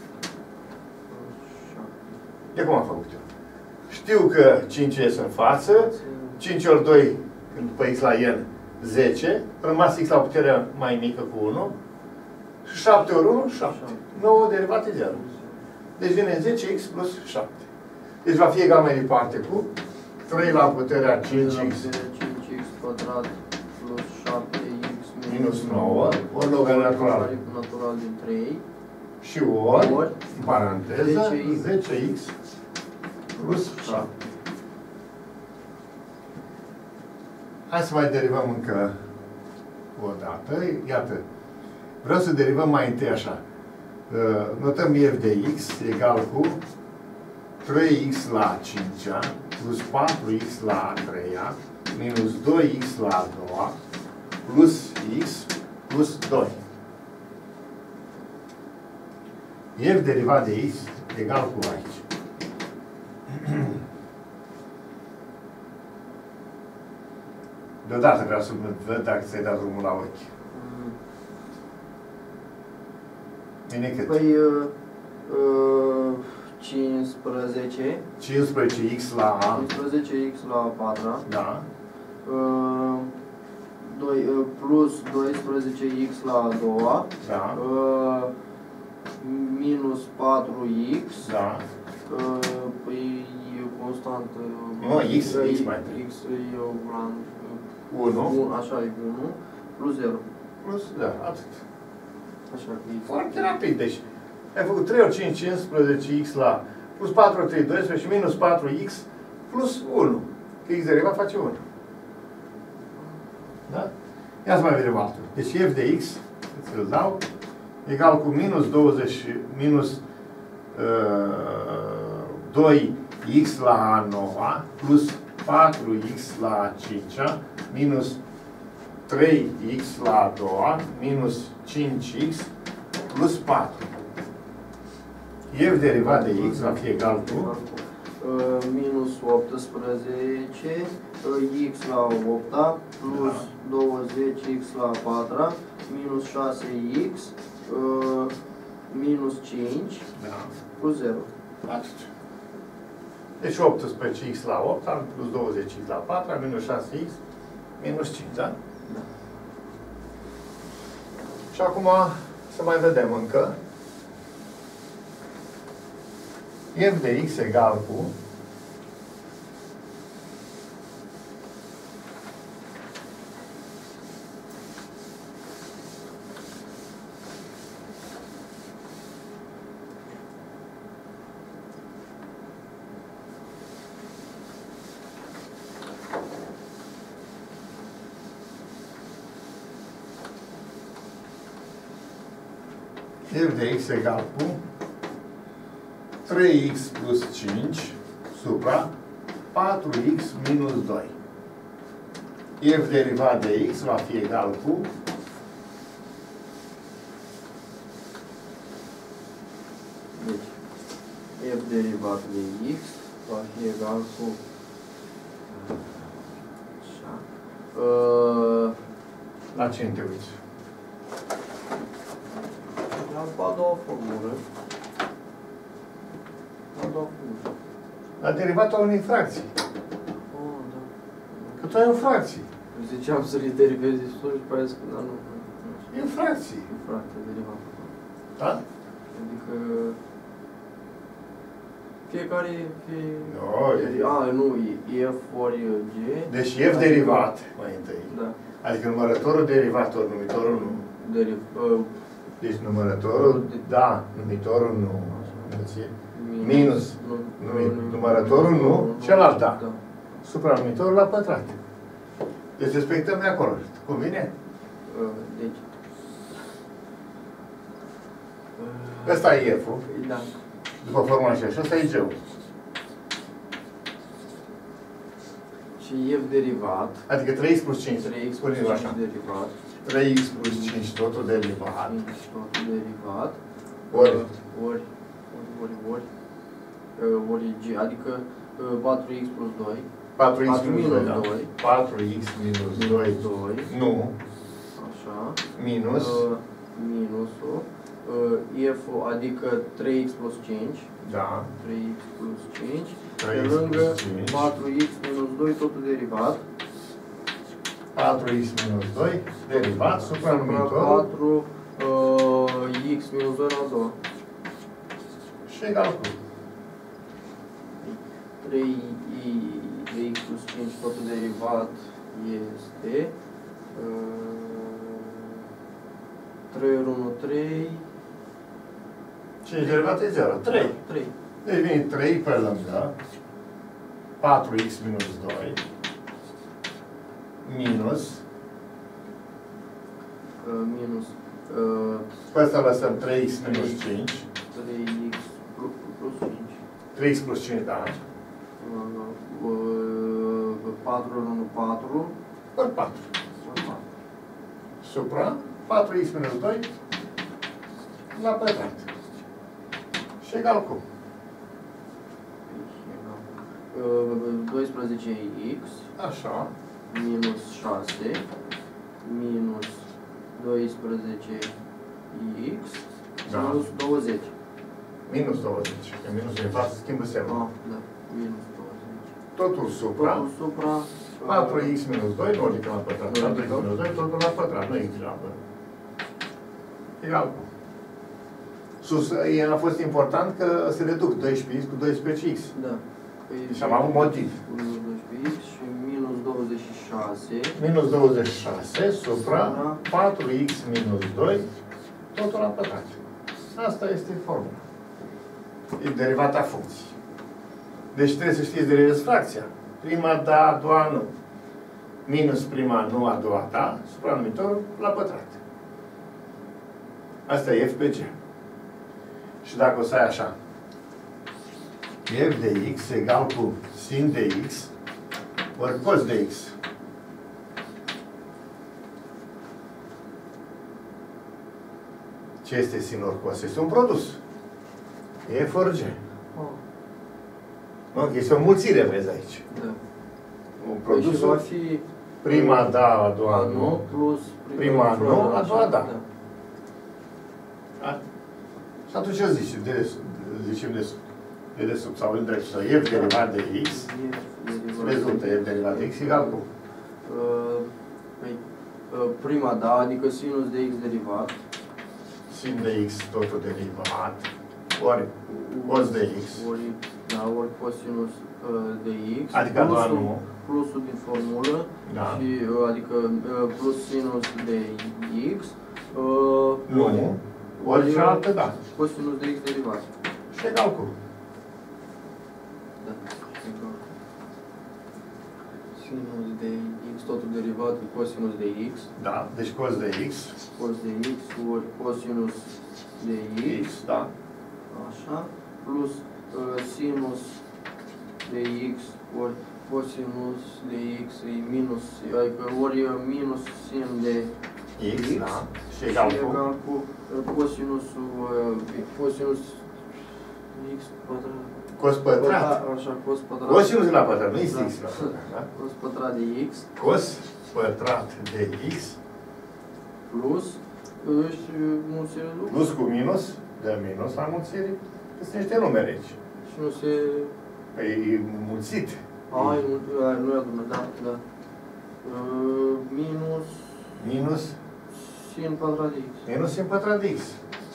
De cum am făcut eu? Știu că 5 ies în față, 5 ori 2, când după x la n, 10, rămas x la puterea mai mică cu 1, și 7 ori 1, 7. 9 derivat e 0. Deci vine 10x plus 7. Deci va fi egal mai departe cu 3 la puterea 5x pătrat plus 7x minus 9, ori logaritm natural din 3 și ori, în paranteză, 10x plus 7. Hai să mai derivăm încă o dată. Iată, vreau să derivăm mai întâi așa. Notăm f de x egal cu 3x la 5-a plus 4x la 3-a minus 2x la a doua plus x plus 2. F derivat de x egal cu aici. Deodată vreau să văd dacă ți-ai dat drumul la ochi. Bine cât? Păi 15x la 15x la 4. Da. Plus 12x la a doua. Da. Minus 4x. Da. Păi e constant. Nu, x mai trebuie. X e la 1. Așa e 1. Plus 0. Plus, da, atât. Așa că e foarte rapid. Deci, ai făcut 3 ori 5, 15x la plus 4 ori 3, 12 și minus 4x plus 1. Că x derivat face 1. Da? Ia să mai vedem altul. Deci f de x, îți-l dau, egal cu minus 20, minus 2x la a 9 plus 4x la a 5 minus 3x la a doua minus 5x plus 4. F derivat de x va fi egal cu minus 18 x la 8 plus 20x la 4 minus 6x minus 5 plus 0. Atât. Deci 18x la 8 plus 20x la 4 minus 6x minus 5, da? Da. Și acum să mai vedem încă. F de x egal cu f de x egal cu 3x plus 5 supra 4x minus 2. F derivat de x va fi egal cu deci f derivat de x va fi egal cu așa. la ce te uiți? La derivatul unei fracții. Oh, da. Că tu ai o fracție. Ziceam să le derivezi sus și pe aia zic, dar nu. E o fracție. E frate, derivat. Da? Adică... Fiecare... nu, e F ori G. Deci F derivat, mai întâi. Da. Adică numărătorul derivat ori numitorul nu. Deci numărătorul, da, numitorul nu. Minus. Numărătorul nu, celălalt da. Supranumitorul la pătrat. Deci respectăm de acolo. Convine? Deci. Ăsta e F-ul. Da. După formula și ăsta e G-ul. Și F derivat. Adică 3x plus 5. 3x plus 5 derivat. 3x plus 5 totul derivat. Totul derivat. Ori G, adică 4x plus 2. 4x minus 2, da. 2. 4x minus 2. Nu. Așa. Minus. Minusul. F, adică 3x plus 5. Da. 3x plus 5. 3x Pe lângă plus 5. 4x minus 2, totul derivat. 4x minus 2, derivat, supranumitor. 4x minus 2 la 2. Și egal cu 3x plus 5, totul derivat este 3 ori 1, 3. 5 derivat e 0, 3. 3. Deci vine 3 pe lângă 4x minus 2 minus pe ăsta lăsăm 3x minus 5. 3x plus 5. 3x plus 5, da. 4 ori 1, 4. Ori 4. Supra 4x minus 2 la pătrat. Și egal cu 12x. așa. Minus 6. Minus 12x. Da. Minus 20. Minus 20. Că minus e față, schimbă semnul. Da. Minus 20. Totul supra. Totul supra 4x minus 2, nu ridicăm la pătrat. 4x minus 2, totul la pătrat. Nu există la pătrat. Egal cu. Sus, a fost important că se reduc 12x cu 12x. Da. Și am avut motiv. Minus 12x și minus 26. Minus 26 supra 4x minus 2, totul la pătrat. Asta este formula. E derivata funcției. Deci trebuie să știți derivezi fracția. Prima da, a doua nu. Minus prima nu, a doua da, supranumitorul la pătrat. Asta e f pe g. Și dacă o să ai așa, f de x egal cu sin de x ori cos de x. Ce este sin ori cos? Este un produs. F ori g. Nu? Este o mulțire, vezi aici. Da. Un produs va fi prima da, a doua nu. Plus prima nu, a doua da. Da? Și atunci ce zicem de desubt sau în drept, sau f derivat de x, rezultă f derivat de x egal cu prima da, adică sinus de x derivat. Sin de x totul derivat, ori cos de x. Ori cosinus de x. Adică a doua nu. Plusul din formulă. Da. Și, adică plus sinus de x. Nu. Ori cealaltă, da. Cosinus de x derivat. Și egal cu. Da. Sinus de x, totul derivat cu cosinus de x. Da, deci cos de x. Cos de x ori cosinus de x. Da. Așa. Plus sinus de x ori cosinus de x e minus, adică ori minus sin de x, da. Și egal cu cosinus x pătrat. Cos pătrat. Așa, cos pătrat. Cosinus la pătrat, nu este x la pătrat, da? Cos pătrat de x. Cos pătrat de x. Plus, și nu se reduc. Plus cu minus, de minus la mulțirii, sunt niște numere aici. Și nu se E mulțit. Nu e adunat, da. Minus sin pătrat de x. Minus sin pătrat de x.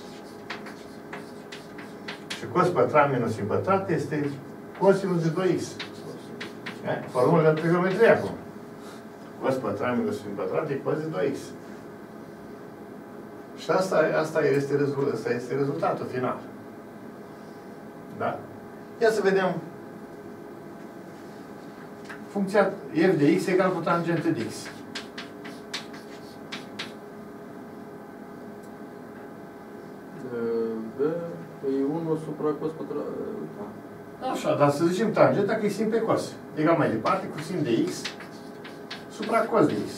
Și cos pătrat minus sin pătrat este cosinus de 2x. Formula de trigonometrie acum. Cos pătrat minus sin pătrat e cos de 2x. Și asta este rezultatul final. Da? Ia să vedem. Funcția f de x egal cu tangentă de x. E 1 supra cos pătrat. Așa, dar să zicem tangenta că e sin pe cos. Egal mai departe cu sin de x supra cos de x.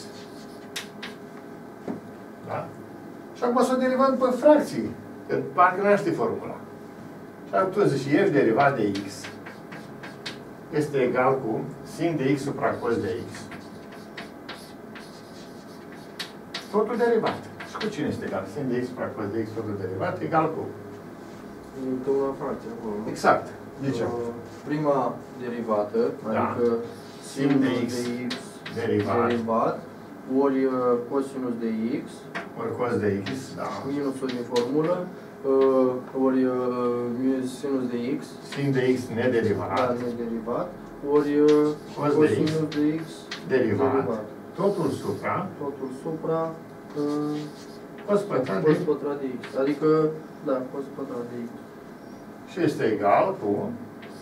Da? Și acum s-o derivat după fracții. Că parcă nu știi formula. Și atunci și f derivat de x este egal cu sin de x supra cos de x. Totul derivat. Și cu cine este egal? Sin de x supra cos de x, totul derivat, egal cu? Într-una fracție acolo. Exact. Deci, prima derivată, adică sin de x derivat, ori cosinus de x, ori cos de x, da. Minusul din formulă, ori sinus de x. Sin de x nederivat. Da, nederivat. Ori cosinus de x derivat. Totul supra cos pătrat de x. Adică, da, cos pătrat de x. Și este egal cu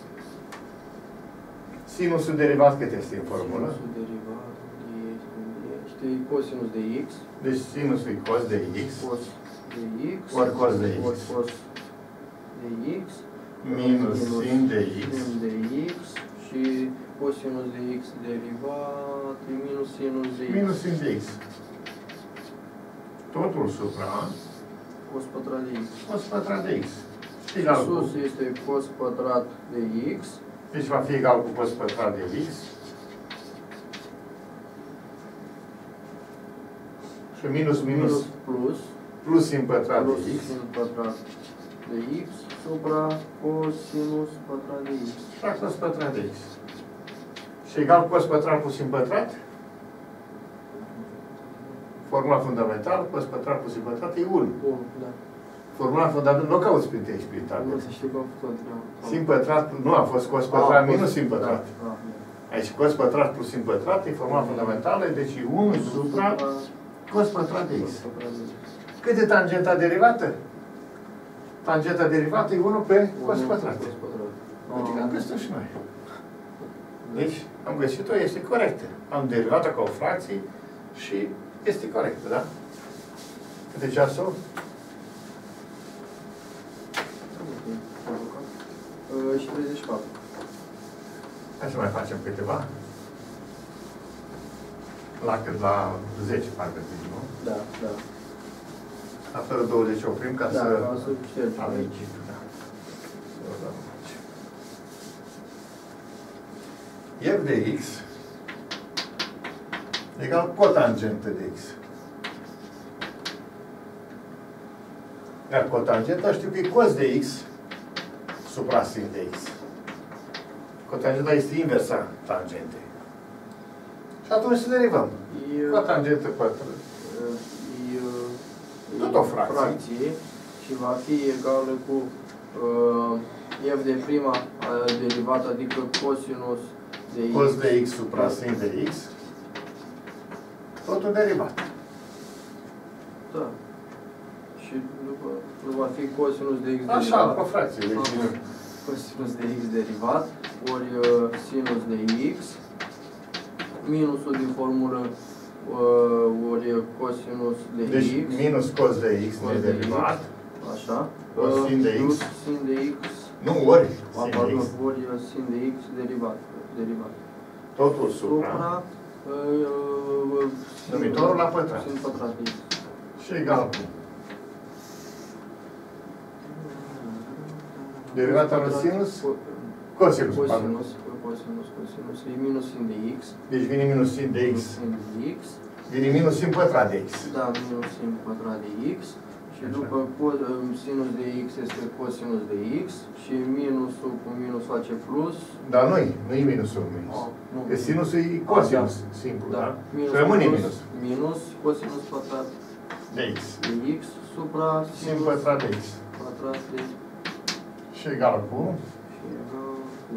sinusul derivat cât este în formulă? Sinusul derivat este cosinus de x. Deci sinusul e cos de x. Cos de x. Ori cos de x. Ori cos de x. Minus sin de x. Sin de x. Și cosinus de x derivat e minus sinus de x. Minus sin de x. Totul supra cos pătrat de x. Cos pătrat de x. Sus este cos pătrat de x. Deci va fi egal cu cos pătrat de x. Și minus plus sin pătrat de x. Sin pătrat de x supra cosinus pătrat de x. Și cos pătrat de x. Și egal cu cos pătrat plus sin pătrat? Formula fundamentală, cos pătrat plus sin pătrat e 1. Da. Formula fundamentală, nu cauți prin text, prin tabel. Nu să știu că am făcut. Sin pătrat, nu a fost cos pătrat minus sin pătrat. Aici cos pătrat plus sin pătrat e formula fundamentală, deci e 1 supra cos pătrat de x. Cât e tangenta derivată? Tangenta derivată e 1 pe cos pătrat. Adică am găsit-o și noi. Deci, am găsit-o, este corectă. Am derivat-o ca o fracție și este corectă, da? Cât e ceasul? Și 34. Hai să mai facem câteva. La 10 parcă zici, nu? Da. La fără 20 oprim ca să ștergem aici. Da. F de x egal cotangentă de x. Iar cotangenta știu că e cos de x supra sin de x. Cotangenta este inversa tangentei. Și atunci să derivăm. Cotangentă pătrat. Tot o fracție. Și va fi egală cu f de prima derivată, adică cosinus de x. Cos de x supra sin de x. Totul derivat. Da. Și după va fi cosinus de x derivat. Așa, pe fracție. Cosinus de x derivat, ori sinus de x, minusul din formulă, ori cosinus de x. Deci minus cos de x nederivat. Așa. Sin de x. Plus sin de x. Nu, ori sin de x. Ori sin de x derivat. Totul supra. Numitorul la pătrat. Sin pătrat de x. Și egal cu derivata lui sinus? Cosinus. Cosinus. E minus sin de x. Deci vine minus sin de x. Sin de x. Vine minus sin pătrat de x. Da, minus sin pătrat de x. Și după sinus de x este cosinus de x și minusul cu minus face plus. Dar nu-i minusul minus. Că sinusul e cosinus, simplu, da? Minus și rămâne plus, minus. Minus cosinus pătrat De x. de x supra Sin pătrat de x. pătrat de x. Și egal cu? Și egal cu...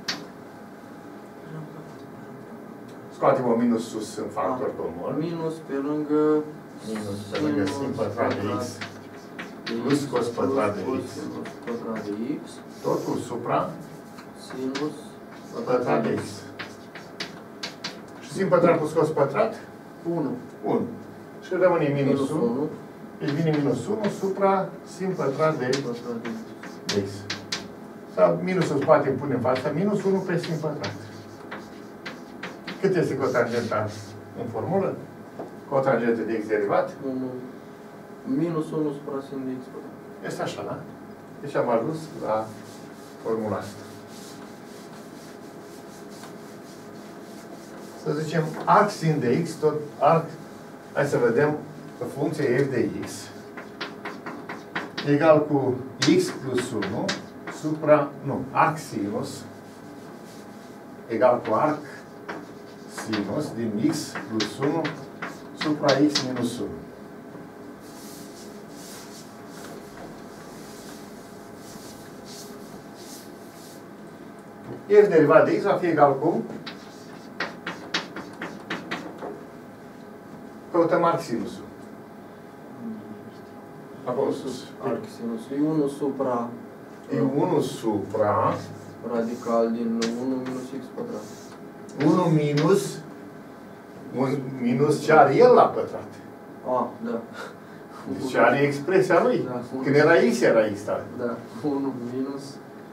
Scoatem o minus sus în factor comun. Minus pe lângă sin pătrat de x. Plus cos pătrat de x. Sinus pătrat de x. Totul supra Sinus pătrat de x. Și sin pătrat plus cos pătrat? 1. 1. Și rămâne minus 1. 1. Deci vine minus 1 supra sin pătrat de x. Sau minusul spate îmi pune în fața minus 1 pe sin pătrat. Cât este cotangenta în formulă? Cotangentă de x derivat? Minus 1 supra sin de x pătrat. Este așa, da? Deci am ajuns la formula asta. Să zicem arc sin de x, tot arc, hai să vedem, că funcția f de x egal cu x plus 1 supra, nu, arc sinus egal cu arc sinus din x plus 1 supra x minus 1. F derivat de x va fi egal cu, căutăm arc sinusul. Acolo sus. Arc sinus. E 1 supra... E 1 supra... Radical din 1 minus x pătrat. 1 minus... minus ce are el la pătrat. Da. Deci are expresia lui. Da, când era x, era x, da. Da. 1 minus...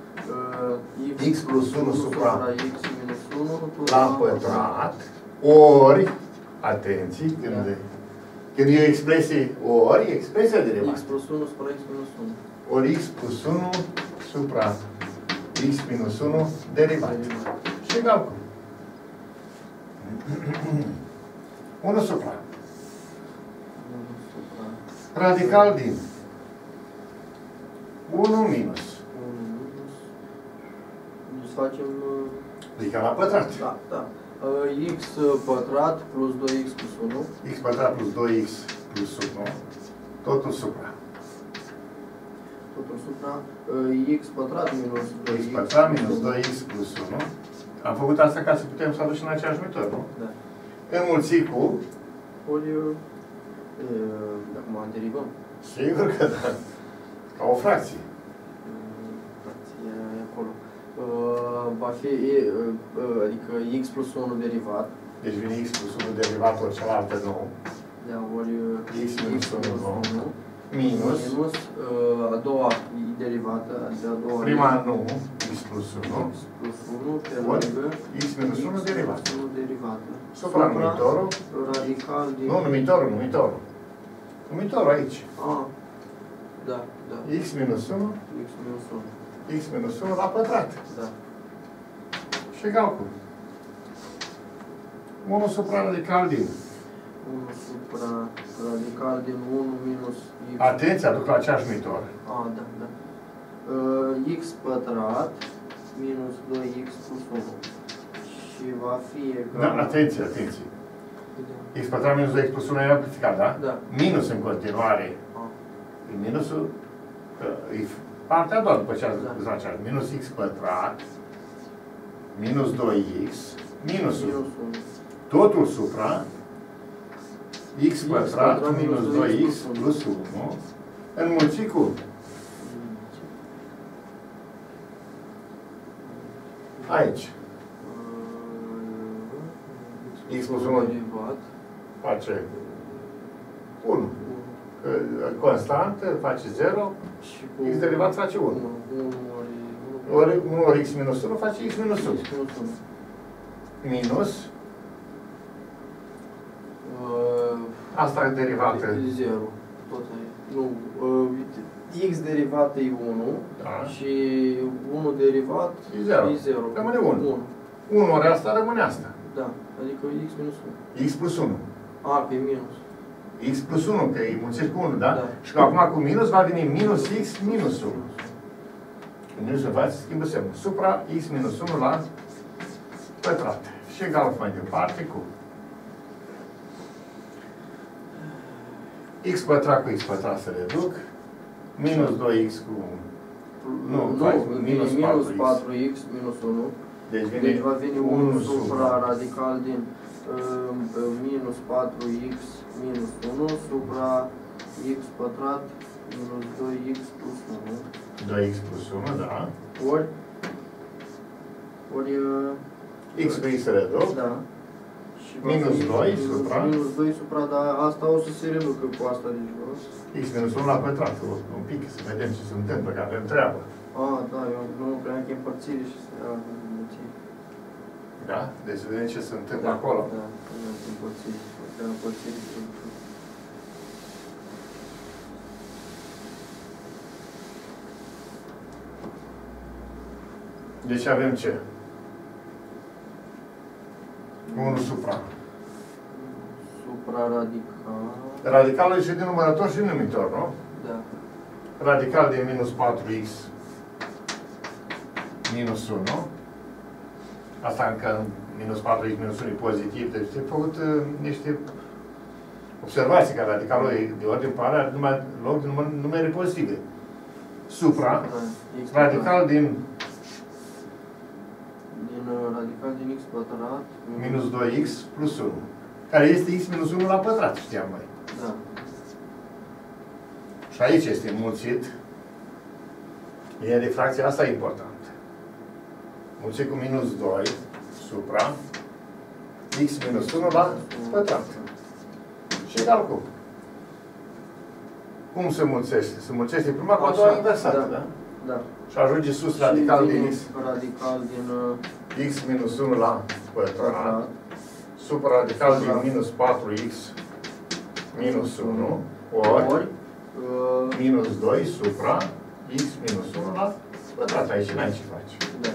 x plus 1 supra x minus 1 la pătrat, ori, atenție, când e o expresie ori, expresia derivată. X plus 1 supra x minus 1. Ori x plus 1 supra x minus 1 derivat. Și egal cu 1 supra. Radical din 1 minus. Deci facem... Adică la pătrat. Da. X pătrat plus 2x plus 1. X pătrat plus 2x plus 1. Totul supra. Totul supra. X pătrat minus 2x. X pătrat minus 2x plus 1. Am făcut asta ca să putem să aducem în aceeași metodă, nu? Da. Înmulțit cu... Ori... Acum derivăm. Sigur că da. Ca o fracție. Fracția e acolo. Va fi, adică x plus 1 derivat. Deci vine x plus 1 derivat ori cealaltă nou. Da, ori x minus 1 nou. Minus a doua derivată, adică a doua... Prima nu, x plus 1. X plus 1 pe lângă x minus 1 derivat. derivată. Supra numitorul. Radical din... Nu, numitorul. Numitorul aici. Da. X minus 1. X minus 1. X minus 1 la pătrat. Da. Și egal cu 1 supra radical din 1 supra radical din 1 minus x. Atenție, aduc la aceeași numitor. Da. X pătrat minus 2x plus 1. Și va fi egal... Da, atenție. X pătrat minus 2x plus 1 e amplificat, da? Da. Minus în continuare. Minusul, e partea a doua după ce a zis aceea. Minus x pătrat minus 2x minusul. Totul supra x pătrat minus 2x plus 1 înmulțit cu aici. X plus 1 face 1. Constant face 0. X derivat face 1. Ori 1 ori x minus 1 face x minus 1. Minus. Asta e derivată. 0. Tot nu. X derivată e 1. Da. Și 1 derivat e 0. Rămâne 1. 1 ori asta rămâne asta. Da. Adică x minus 1. X plus 1. Pe minus. X plus 1, că îi mulțești cu 1, da? Da. Și că acum cu minus va veni minus X minus 1. Când minus se face, schimbă semnul. Supra X minus 1 la pătrat. Și egal mai departe cu X pătrat cu X pătrat se reduc. Minus 2X cu... minus 4X minus 1. Deci va veni 1 supra radical din minus 4X minus 1 supra X pătrat minus 2X plus 1. 2X plus 1, da. Ori X cu X se reduc. Da. Și minus 2 supra. Minus 2 supra, dar asta o să se reducă cu asta de jos. X minus 1 la pătrat. Un pic, să vedem ce se întâmplă, că avem treabă. Da, eu nu cream că e împărțire și să ia înmulțire. Da? Deci vedem ce se întâmplă acolo. Da, împărțire. Împărțire. Deci avem ce? 1 supra. Supra radical. Radicalul e și din numărător și numitor, nu? Da. Radical din minus 4x minus 1. Asta încă minus 4x minus 1 e pozitiv. Deci te-ai făcut niște observații că radicalul e de ordine pare, are numai loc de numere pozitive. Supra. Da. Radical din radical din x pătrat minus 2x plus 1. Care este x minus 1 la pătrat, știam mai. Da. Și aici este înmulțit. E de fracția asta e importantă. Mulțit cu minus 2 supra x minus 1 la pătrat. Și egal cu. Cum se mulțește? Se mulțește prima cu a doua inversată, da? Da. Și ajunge sus radical din x. Radical din x minus 1 la pătrat. Supra radical din minus 4x minus 1 ori minus 2 supra x minus 1 la pătrat. Aici n-ai ce faci. Da.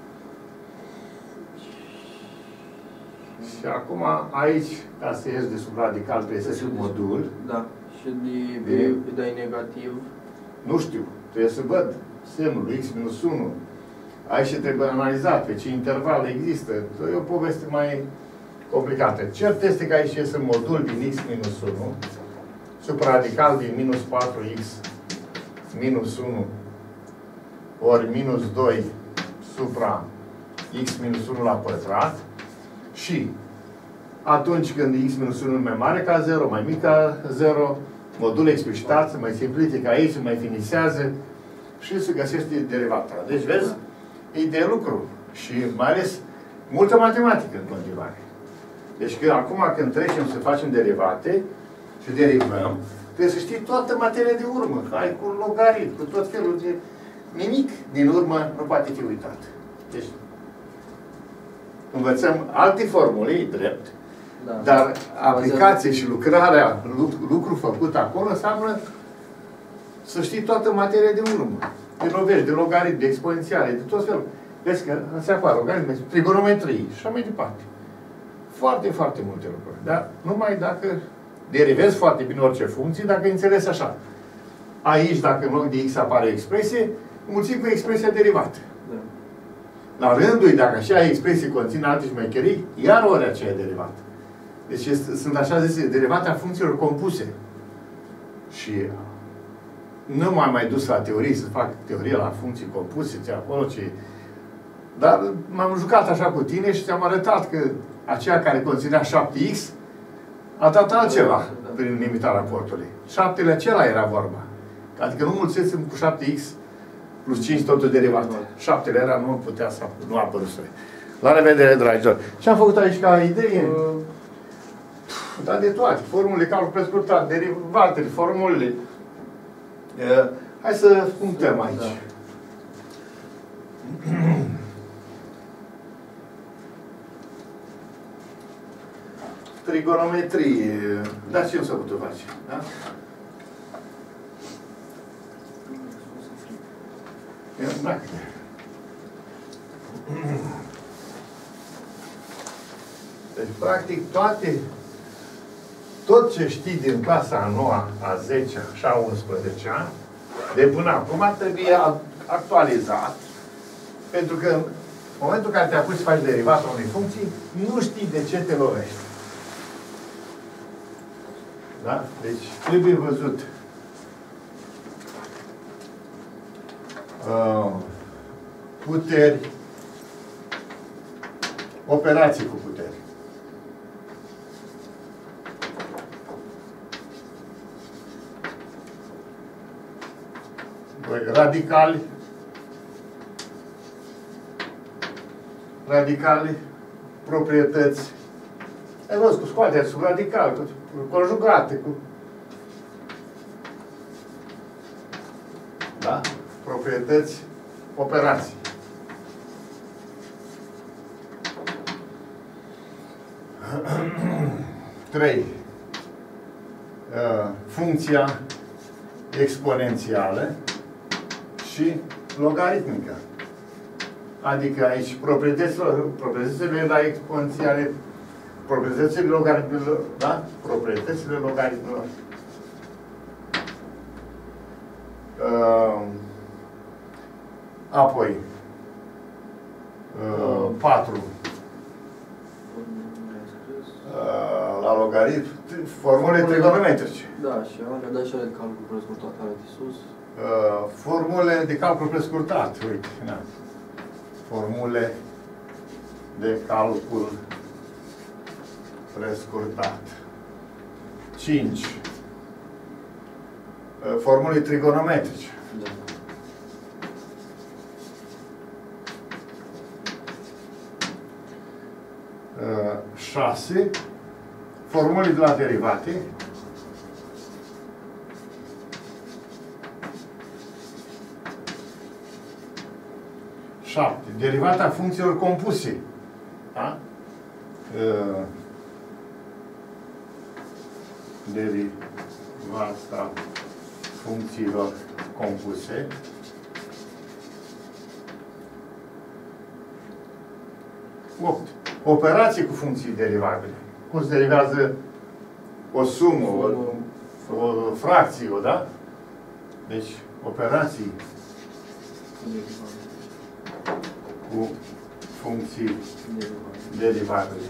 Și acum aici, ca să ieși de sub radical, trebuie să fie modul. Da. Și de negativ. Nu știu. Trebuie să văd semnul lui x minus 1. Aici trebuie analizat pe ce interval există. E o poveste mai complicată. Cert este că aici este modul din x minus 1 supraradical din minus 4x minus 1 ori minus 2 supra x minus 1 la pătrat și atunci când x minus 1 mai mare ca 0, mai mic ca 0, modul explicitat se mai simplifică aici, se mai finisează și se găsește derivata. Deci, vezi, e de lucru și mai ales multă matematică în continuare. Deci, acum când trecem să facem derivate și derivăm, trebuie să știi toată materia de urmă. Hai cu logarit, cu tot felul de... Nimic din urmă nu poate fi uitat. Deci, învățăm alte formule, drept, da. Dar aplicație și lucrarea, lucru făcut acolo înseamnă să știi toată materia de urmă. De rovești, de logaritmi, de exponențiale, de tot felul. Vezi că se apar logaritmi, trigonometrie și așa mai departe. Foarte, foarte multe lucruri. Dar numai dacă derivezi foarte bine orice funcție, dacă înțelegi așa. Aici, dacă în loc de x apare o expresie, mulțim cu expresia derivată. Da. La rândul, dacă așa expresie conține alte șmecherii, iar ori aceea derivată. Deci sunt așa zise derivate a funcțiilor compuse. Și nu m-am mai dus la teorie, să fac teorie la funcții compuse, ce acolo, ce... Dar m-am jucat așa cu tine și ți-am arătat că aceea care conținea 7x a dat altceva prin limita raportului. 7-le acela era vorba. Adică nu mulțesem cu 7x plus 5 totul derivat. 7-le era, nu putea să nu apăruse. La revedere, dragilor. Ce am făcut aici ca idee? Dar de toate. Formulele, calcul prescurtat, derivatele, formulele. Hai să punctăm aici. Da. Trigonometrie. Dar ce nu s-a putut face? Da? Exact. Deci, practic, toate tot ce știi din clasa a 9-a, a 10-a și a 11-a, de până acum trebuie actualizat, pentru că în momentul în care te-a pus să faci derivatul unei funcții, nu știi de ce te lovești. Da? Deci trebuie văzut puteri, operații cu puteri. Radicali, proprietăți. Ai văzut, cu scoaterea sub radical, cu conjugate, cu... Da? Proprietăți, operații. Trei. Funcția exponențială și logaritmică. Adică aici proprietățile la exponențiale, proprietățile logaritmilor, da? Proprietățile logaritmilor. Apoi 4 la logaritm, formule trigonometrice. Da, și alea, și de calcul prescurtat, alea de sus. Formule de calcul prescurtat, uite, na. Formule de calcul prescurtat. 5. Formule trigonometrice. Da. 6. Formule de la derivate. 7. Derivata funcțiilor compuse. Da? Derivata funcțiilor compuse. 8. Operații cu funcții derivabile. Cum se derivează o sumă, o fracție, da? Deci, operații cu funcții derivabile.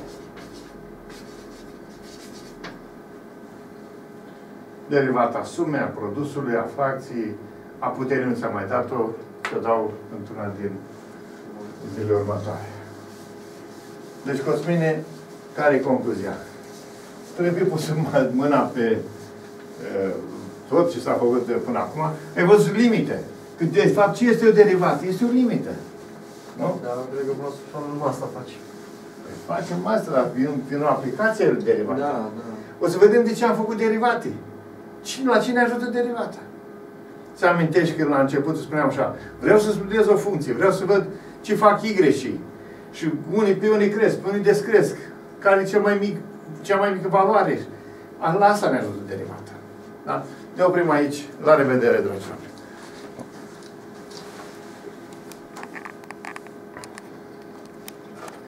Derivata sumei, a produsului, a fracției, a puterii nu ți-am mai dat-o, să dau într-una din zilele următoare. Deci, Cosmine, care e concluzia? Trebuie pus mâna pe tot ce s-a făcut până acum. Ai văzut limite. Că, de fapt, ce este o derivată? Este o limită. Nu? Dar cred că vreau să numai asta facem. Păi facem asta, dar prin o aplicație derivată. Da, da. O să vedem de ce am făcut derivate. La cine ajută derivata? Ți amintești că la început spuneam așa, vreau să studiez o funcție, vreau să văd ce fac Y-ii. Și pe unii cresc, pe unii descresc. Care e cea mai mică valoare? La asta ne ajută derivata. Da? Ne oprim aici. La revedere, dragilor.